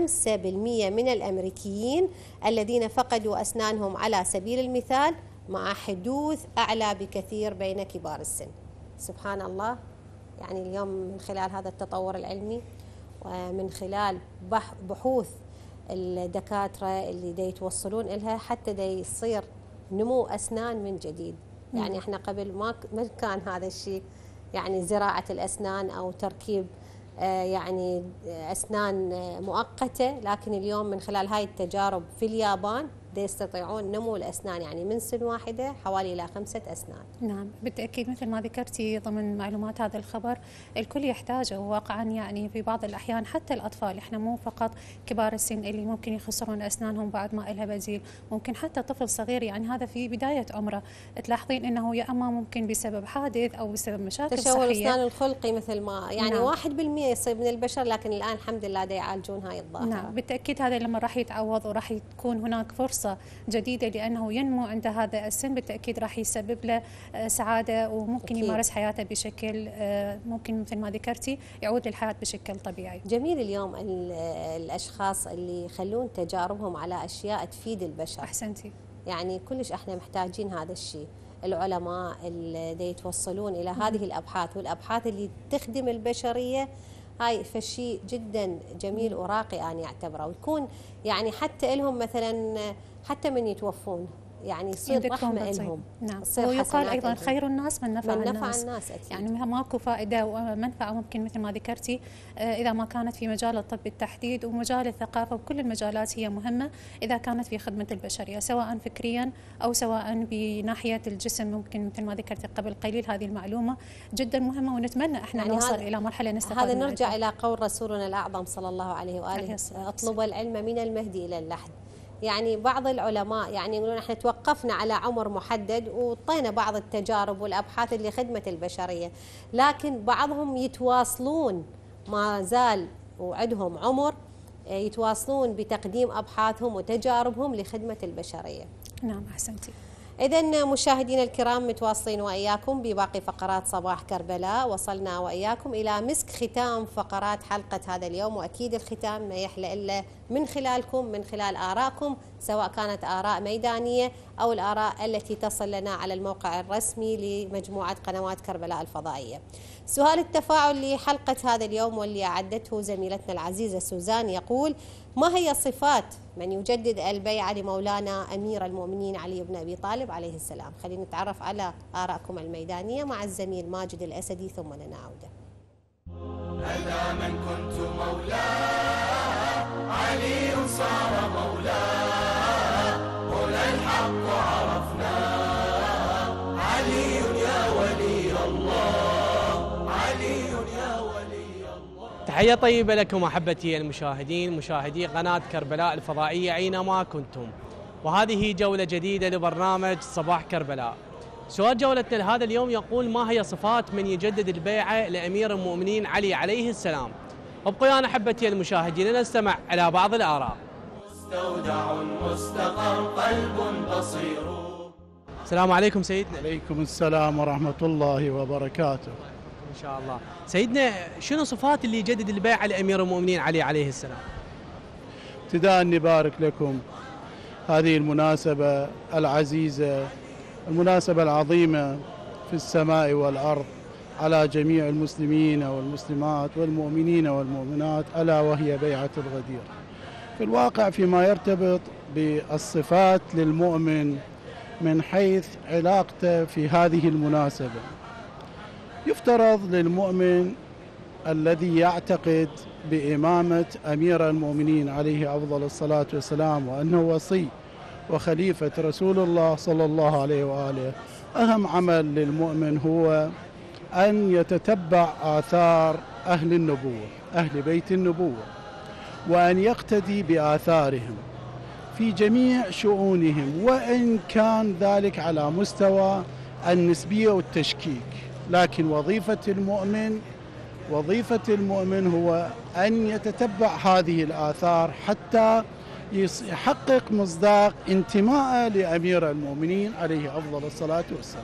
5% من الأمريكيين الذين فقدوا أسنانهم على سبيل المثال، مع حدوث أعلى بكثير بين كبار السن. سبحان الله. يعني اليوم من خلال هذا التطور العلمي ومن خلال بحوث الدكاترة اللي دا يتوصلون إلها حتى دا يصير نمو أسنان من جديد. يعني احنا قبل ما كان هذا الشيء، يعني زراعة الأسنان أو تركيب يعني أسنان مؤقتة، لكن اليوم من خلال هاي التجارب في اليابان يستطيعون نمو الأسنان يعني من سن واحدة حوالي إلى 5 أسنان. نعم بالتأكيد مثل ما ذكرتي ضمن معلومات هذا الخبر الكل يحتاجه واقعا، يعني في بعض الأحيان حتى الأطفال، إحنا مو فقط كبار السن اللي ممكن يخسرون أسنانهم بعد ما إلها بديل، ممكن حتى طفل صغير يعني هذا في بداية عمره تلاحظين أنه يا أما ممكن بسبب حادث أو بسبب مشاكل صحية. تشوه الأسنان الخلقي مثل ما يعني نعم. 1% يصير من البشر، لكن الآن الحمد لله دا يعالجون هاي الظاهرة. نعم بالتأكيد هذا لما راح يتعوض وراح تكون هناك فرصة جديدة لأنه ينمو عند هذا السن، بالتأكيد راح يسبب له سعادة وممكن أكيد. يمارس حياته بشكل ممكن مثل ما ذكرتي يعود للحياة بشكل طبيعي. جميل اليوم الأشخاص اللي يخلون تجاربهم على أشياء تفيد البشر. أحسنتي. يعني كلش احنا محتاجين هذا الشيء، العلماء اللي يتوصلون إلى هذه الأبحاث، والأبحاث اللي تخدم البشرية، هاي فشي جدا جميل وراقي أنا أعتبره، ويكون يعني حتى لهم مثلا حتى من يتوفون يعني يصير رحمة لهم. نعم. ويقال أيضا خير الناس من نفع الناس. أكيد. يعني ماكو فائدة ومنفعة ممكن مثل ما ذكرتي إذا ما كانت في مجال الطب بالتحديد ومجال الثقافة، وكل المجالات هي مهمة إذا كانت في خدمة البشرية سواء فكريا أو سواء بناحية الجسم. ممكن مثل ما ذكرت قبل قليل هذه المعلومة جدا مهمة، ونتمنى احنا يعني نوصل إلى مرحلة نستفاد. هذا نرجع إلى قول رسولنا الأعظم صلى الله عليه وآله: اطلبوا العلم من المهدي إلى اللحد. يعني بعض العلماء يعني يقولون احنا توقفنا على عمر محدد وطينا بعض التجارب والابحاث اللي خدمه البشريه، لكن بعضهم يتواصلون ما زال وعندهم عمر يتواصلون بتقديم ابحاثهم وتجاربهم لخدمه البشريه. نعم احسنتي. إذن مشاهدينا الكرام متواصلين وإياكم بباقي فقرات صباح كربلاء. وصلنا وإياكم إلى مسك ختام فقرات حلقة هذا اليوم، وأكيد الختام ما يحلى إلا من خلالكم، من خلال آرائكم، سواء كانت آراء ميدانية أو الآراء التي تصل لنا على الموقع الرسمي لمجموعة قنوات كربلاء الفضائية. سؤال التفاعل لحلقة هذا اليوم واللي أعدته زميلتنا العزيزة سوزان يقول: ما هي صفات من يجدد البيعة لمولانا أمير المؤمنين علي بن أبي طالب عليه السلام؟ خلينا نتعرف على آراءكم الميدانية مع الزميل ماجد الأسدي ثم لنا عودة. هذا من كنت مولاه علي صار مولاه، مولى الحق عرفناه، علي يا ولي الله، علي يا ولي الله. تحية طيبة لكم أحبتي المشاهدين، مشاهدي قناة كربلاء الفضائية أينما كنتم، وهذه جولة جديدة لبرنامج صباح كربلاء. سؤال جولتنا لهذا اليوم يقول: ما هي صفات من يجدد البيعة لأمير المؤمنين علي عليه السلام؟ ابقوا يا أحبتي المشاهدين لنستمع إلى بعض الآراء. مستودع مستقر قلب بصير. السلام عليكم سيدنا. عليكم السلام ورحمة الله وبركاته. إن شاء الله. سيدنا شنو صفات اللي يجدد البيعة لأمير المؤمنين علي عليه السلام؟ ابتداء نبارك لكم هذه المناسبة العزيزة، المناسبة العظيمة في السماء والأرض على جميع المسلمين والمسلمات والمؤمنين والمؤمنات، ألا وهي بيعة الغدير. في الواقع فيما يرتبط بالصفات للمؤمن من حيث علاقته في هذه المناسبة، يفترض للمؤمن الذي يعتقد بإمامة أمير المؤمنين عليه أفضل الصلاة والسلام وأنه وصي وخليفة رسول الله صلى الله عليه وآله، أهم عمل للمؤمن هو أن يتتبع آثار أهل النبوة، أهل بيت النبوة، وأن يقتدي بآثارهم في جميع شؤونهم، وإن كان ذلك على مستوى النسبية والتشكيك. لكن وظيفة المؤمن هو أن يتتبع هذه الآثار حتى يحقق مصداق انتماء لأمير المؤمنين عليه أفضل الصلاة والسلام.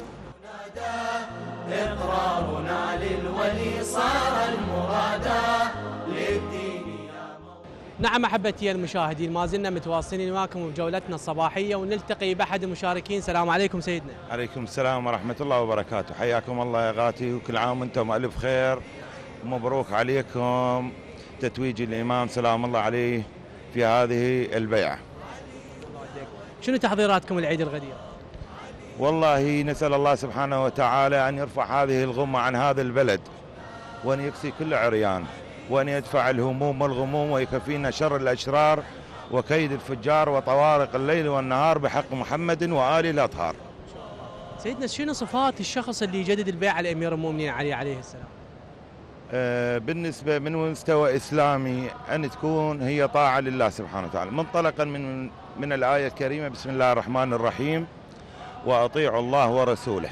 إقرارنا للولي صار المرادا للدين. نعم أحبتي المشاهدين، ما زلنا متواصلين معكم بجولتنا الصباحية ونلتقي بأحد المشاركين. السلام عليكم سيدنا. عليكم السلام ورحمة الله وبركاته. حياكم الله يا غاتي، وكل عام وانتم ألف خير، ومبروك عليكم تتويج الإمام سلام الله عليه في هذه البيعة. شنو تحضيراتكم العيد الغدير؟ والله نسأل الله سبحانه وتعالى أن يرفع هذه الغمة عن هذا البلد، وأن يكسي كل عريان، وأن يدفع الهموم والغموم، ويكفينا شر الأشرار وكيد الفجار وطوارق الليل والنهار بحق محمد وآله الأطهار. سيدنا شنو صفات الشخص اللي يجدد البيعة لأمير المؤمنين علي عليه السلام؟ بالنسبة من مستوى إسلامي أن تكون هي طاعة لله سبحانه وتعالى، منطلقا من الآية الكريمة: بسم الله الرحمن الرحيم، وأطيعوا الله ورسوله.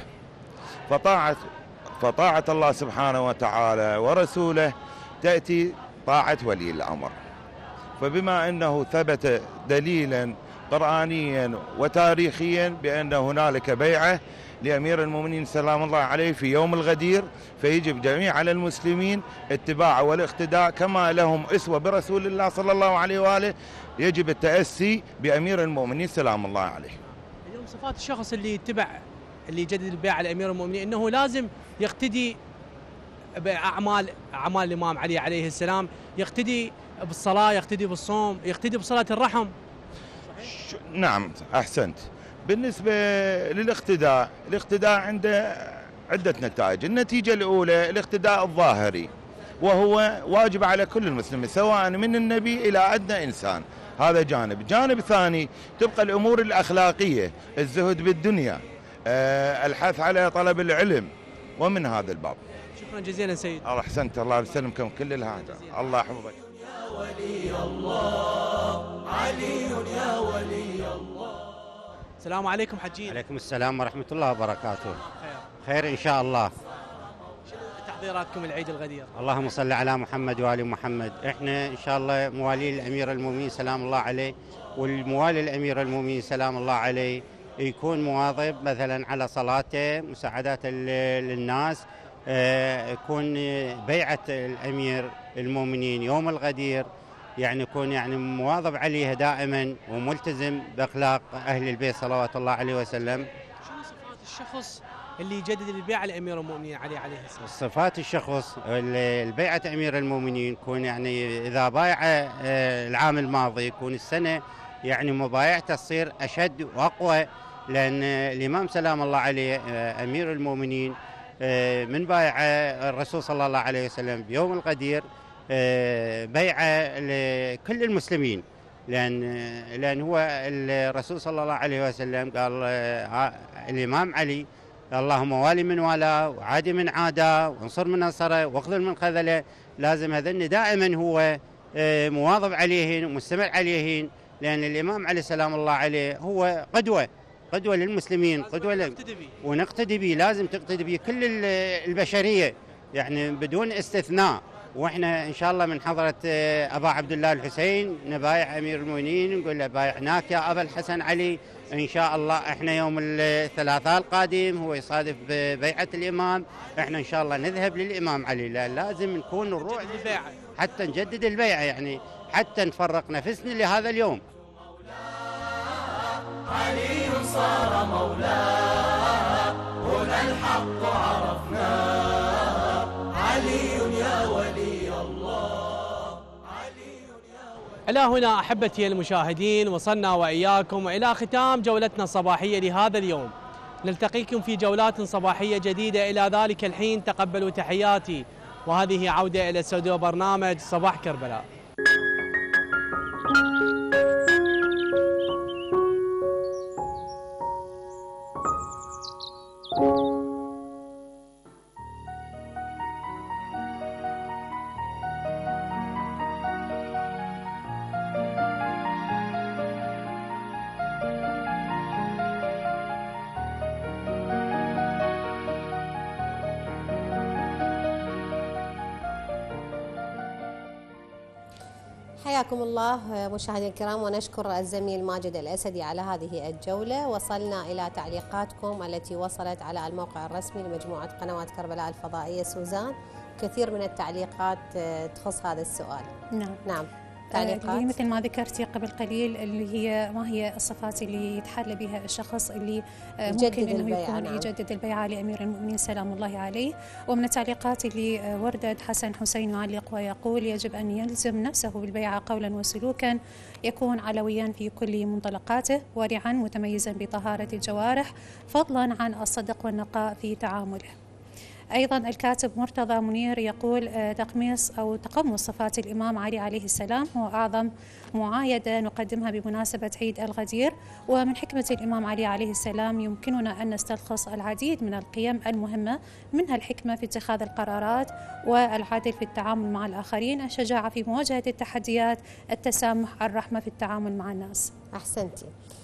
فطاعة الله سبحانه وتعالى ورسوله تأتي طاعة ولي الأمر. فبما أنه ثبت دليلا قرآنيا وتاريخيا بأن هنالك بيعة لأمير المؤمنين سلام الله عليه في يوم الغدير، فيجب جميع على المسلمين اتباعه والاقتداء، كما لهم أسوة برسول الله صلى الله عليه وآله يجب التأسي بأمير المؤمنين سلام الله عليه. اليوم صفات الشخص اللي يتبع اللي يجدد البيعة لأمير المؤمنين أنه لازم يقتدي بأعمال الإمام علي عليه السلام، يقتدي بالصلاة، يقتدي بالصوم، يقتدي بصلة الرحم. نعم أحسنت. بالنسبة للاقتداء، الاقتداء عنده عدة نتائج. النتيجة الأولى الاقتداء الظاهري، وهو واجب على كل المسلمين سواء من النبي إلى أدنى إنسان، هذا جانب. جانب ثاني تبقى الأمور الأخلاقية، الزهد بالدنيا، الحث على طلب العلم، ومن هذا الباب. شكرا جزيلا سيد. الله أحسنت، الله يسلمكم كل الهذا، الله يحفظك. يا ولي الله علي يا ولي الله. السلام عليكم حجين. عليكم السلام ورحمة الله وبركاته. خير إن شاء الله. شنو تحضيراتكم العيد الغدير؟ اللهم صل على محمد وآل محمد. إحنا إن شاء الله موالي الأمير المؤمنين سلام الله عليه، والموالي الأمير المؤمنين سلام الله عليه يكون مواظب مثلا على صلاته، مساعدات للناس، يكون بيعة الأمير المؤمنين يوم الغدير، يعني يكون يعني مواظب عليها دائما وملتزم بأخلاق أهل البيت صلوات الله عليه وسلم. شنو صفات الشخص اللي يجدد البيعة لأمير المؤمنين عليه السلام؟ صفات الشخص البيعة أمير المؤمنين يكون يعني إذا بايع العام الماضي يكون السنة يعني مبايعته تصير أشد وأقوى، لأن الإمام سلام الله عليه أمير المؤمنين من بايع الرسول صلى الله عليه وسلم بيوم الغدير بيعة لكل المسلمين، لأن هو الرسول صلى الله عليه وسلم قال الإمام علي اللهم والي من والاه وعادي من عاداه وانصر من نصره واخذل من خذله. لازم هذن دائما هو مواظب عليهن ومستمر عليهن، لأن الإمام علي سلام الله عليه هو قدوة للمسلمين، قدوة ونقتدي به، لازم تقتدي به كل البشرية يعني بدون استثناء. واحنا ان شاء الله من حضرة ابا عبد الله الحسين نبايع امير المؤمنين، نقول له بايعناك يا ابا الحسن علي ان شاء الله. احنا يوم الثلاثاء القادم هو يصادف ببيعة الامام، احنا ان شاء الله نذهب للامام علي، لازم نكون نروح حتى نجدد البيعة، يعني حتى نفرق نفسنا لهذا اليوم. علي صار مولاه هنا الحق عرفناه، علي يا ولي الله. إلى هنا أحبتي المشاهدين وصلنا وإياكم إلى ختام جولتنا الصباحية لهذا اليوم. نلتقيكم في جولات صباحية جديدة، إلى ذلك الحين تقبلوا تحياتي، وهذه عودة إلى استوديو برنامج صباح كربلاء. حياكم الله مشاهدينا الكرام، ونشكر الزميل ماجد الأسدي على هذه الجولة. وصلنا إلى تعليقاتكم التي وصلت على الموقع الرسمي لمجموعة قنوات كربلاء الفضائية. سوزان، كثير من التعليقات تخص هذا السؤال. نعم تعليقات مثل ما ذكرتي قبل قليل، اللي هي ما هي الصفات اللي يتحلى بها الشخص اللي ممكن انه يكون يجدد البيعة لامير المؤمنين سلام الله عليه. ومن التعليقات اللي وردت حسن حسين يعلق ويقول يجب ان يلزم نفسه بالبيعة قولا وسلوكا، يكون علويا في كل منطلقاته، ورعا متميزا بطهارة الجوارح، فضلا عن الصدق والنقاء في تعامله. أيضا الكاتب مرتضى منير يقول تقميص أو تقمص صفات الإمام علي عليه السلام هو أعظم معايدة نقدمها بمناسبة عيد الغدير، ومن حكمة الإمام علي عليه السلام يمكننا أن نستلخص العديد من القيم المهمة، منها الحكمة في اتخاذ القرارات، والعدل في التعامل مع الآخرين، الشجاعة في مواجهة التحديات، التسامح، الرحمة في التعامل مع الناس. أحسنتي.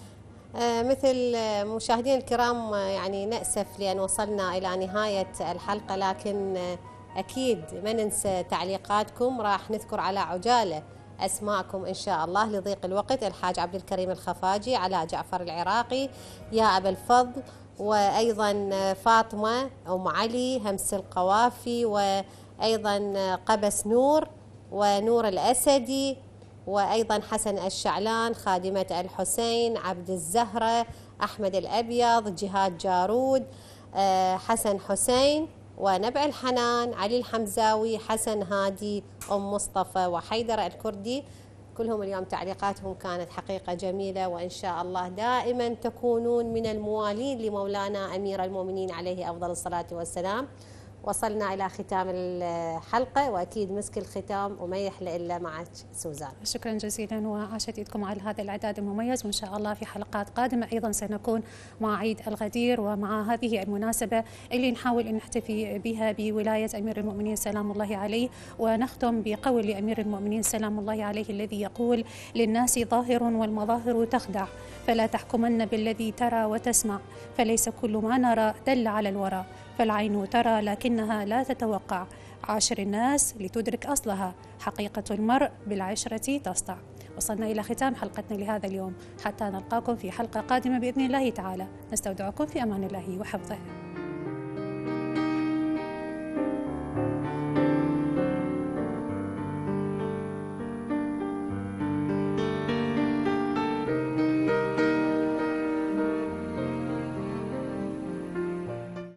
مثل مشاهدينا الكرام يعني نأسف لأن وصلنا إلى نهاية الحلقة، لكن أكيد ما ننسى تعليقاتكم. راح نذكر على عجالة أسماءكم إن شاء الله لضيق الوقت: الحاج عبد الكريم الخفاجي، علاء جعفر العراقي، يا أبا الفضل، وأيضا فاطمة أم علي، همس القوافي، وأيضا قبس نور ونور الأسدي، وأيضا حسن الشعلان، خادمة الحسين، عبد الزهرة، أحمد الأبيض، جهاد جارود، حسن حسين، ونبع الحنان، علي الحمزاوي، حسن هادي، أم مصطفى، وحيدر الكردي. كلهم اليوم تعليقاتهم كانت حقيقة جميلة، وإن شاء الله دائما تكونون من الموالين لمولانا أمير المؤمنين عليه أفضل الصلاة والسلام. وصلنا إلى ختام الحلقة، وأكيد مسك الختام وما يحلى إلا معك سوزان. شكرا جزيلا، وعاشت إيدكم على هذا الإعداد المميز، وإن شاء الله في حلقات قادمة أيضا سنكون مع عيد الغدير ومع هذه المناسبة اللي نحاول أن نحتفي بها بولاية أمير المؤمنين سلام الله عليه. ونختم بقول أمير المؤمنين سلام الله عليه الذي يقول: للناس ظاهر والمظاهر تخدع، فلا تحكمن بالذي ترى وتسمع، فليس كل ما نرى دل على الورى، فالعين ترى لكنها لا تتوقع، عاشر الناس لتدرك أصلها، حقيقة المرء بالعشرة تسطع. وصلنا إلى ختام حلقتنا لهذا اليوم، حتى نلقاكم في حلقة قادمة بإذن الله تعالى. نستودعكم في أمان الله وحفظه.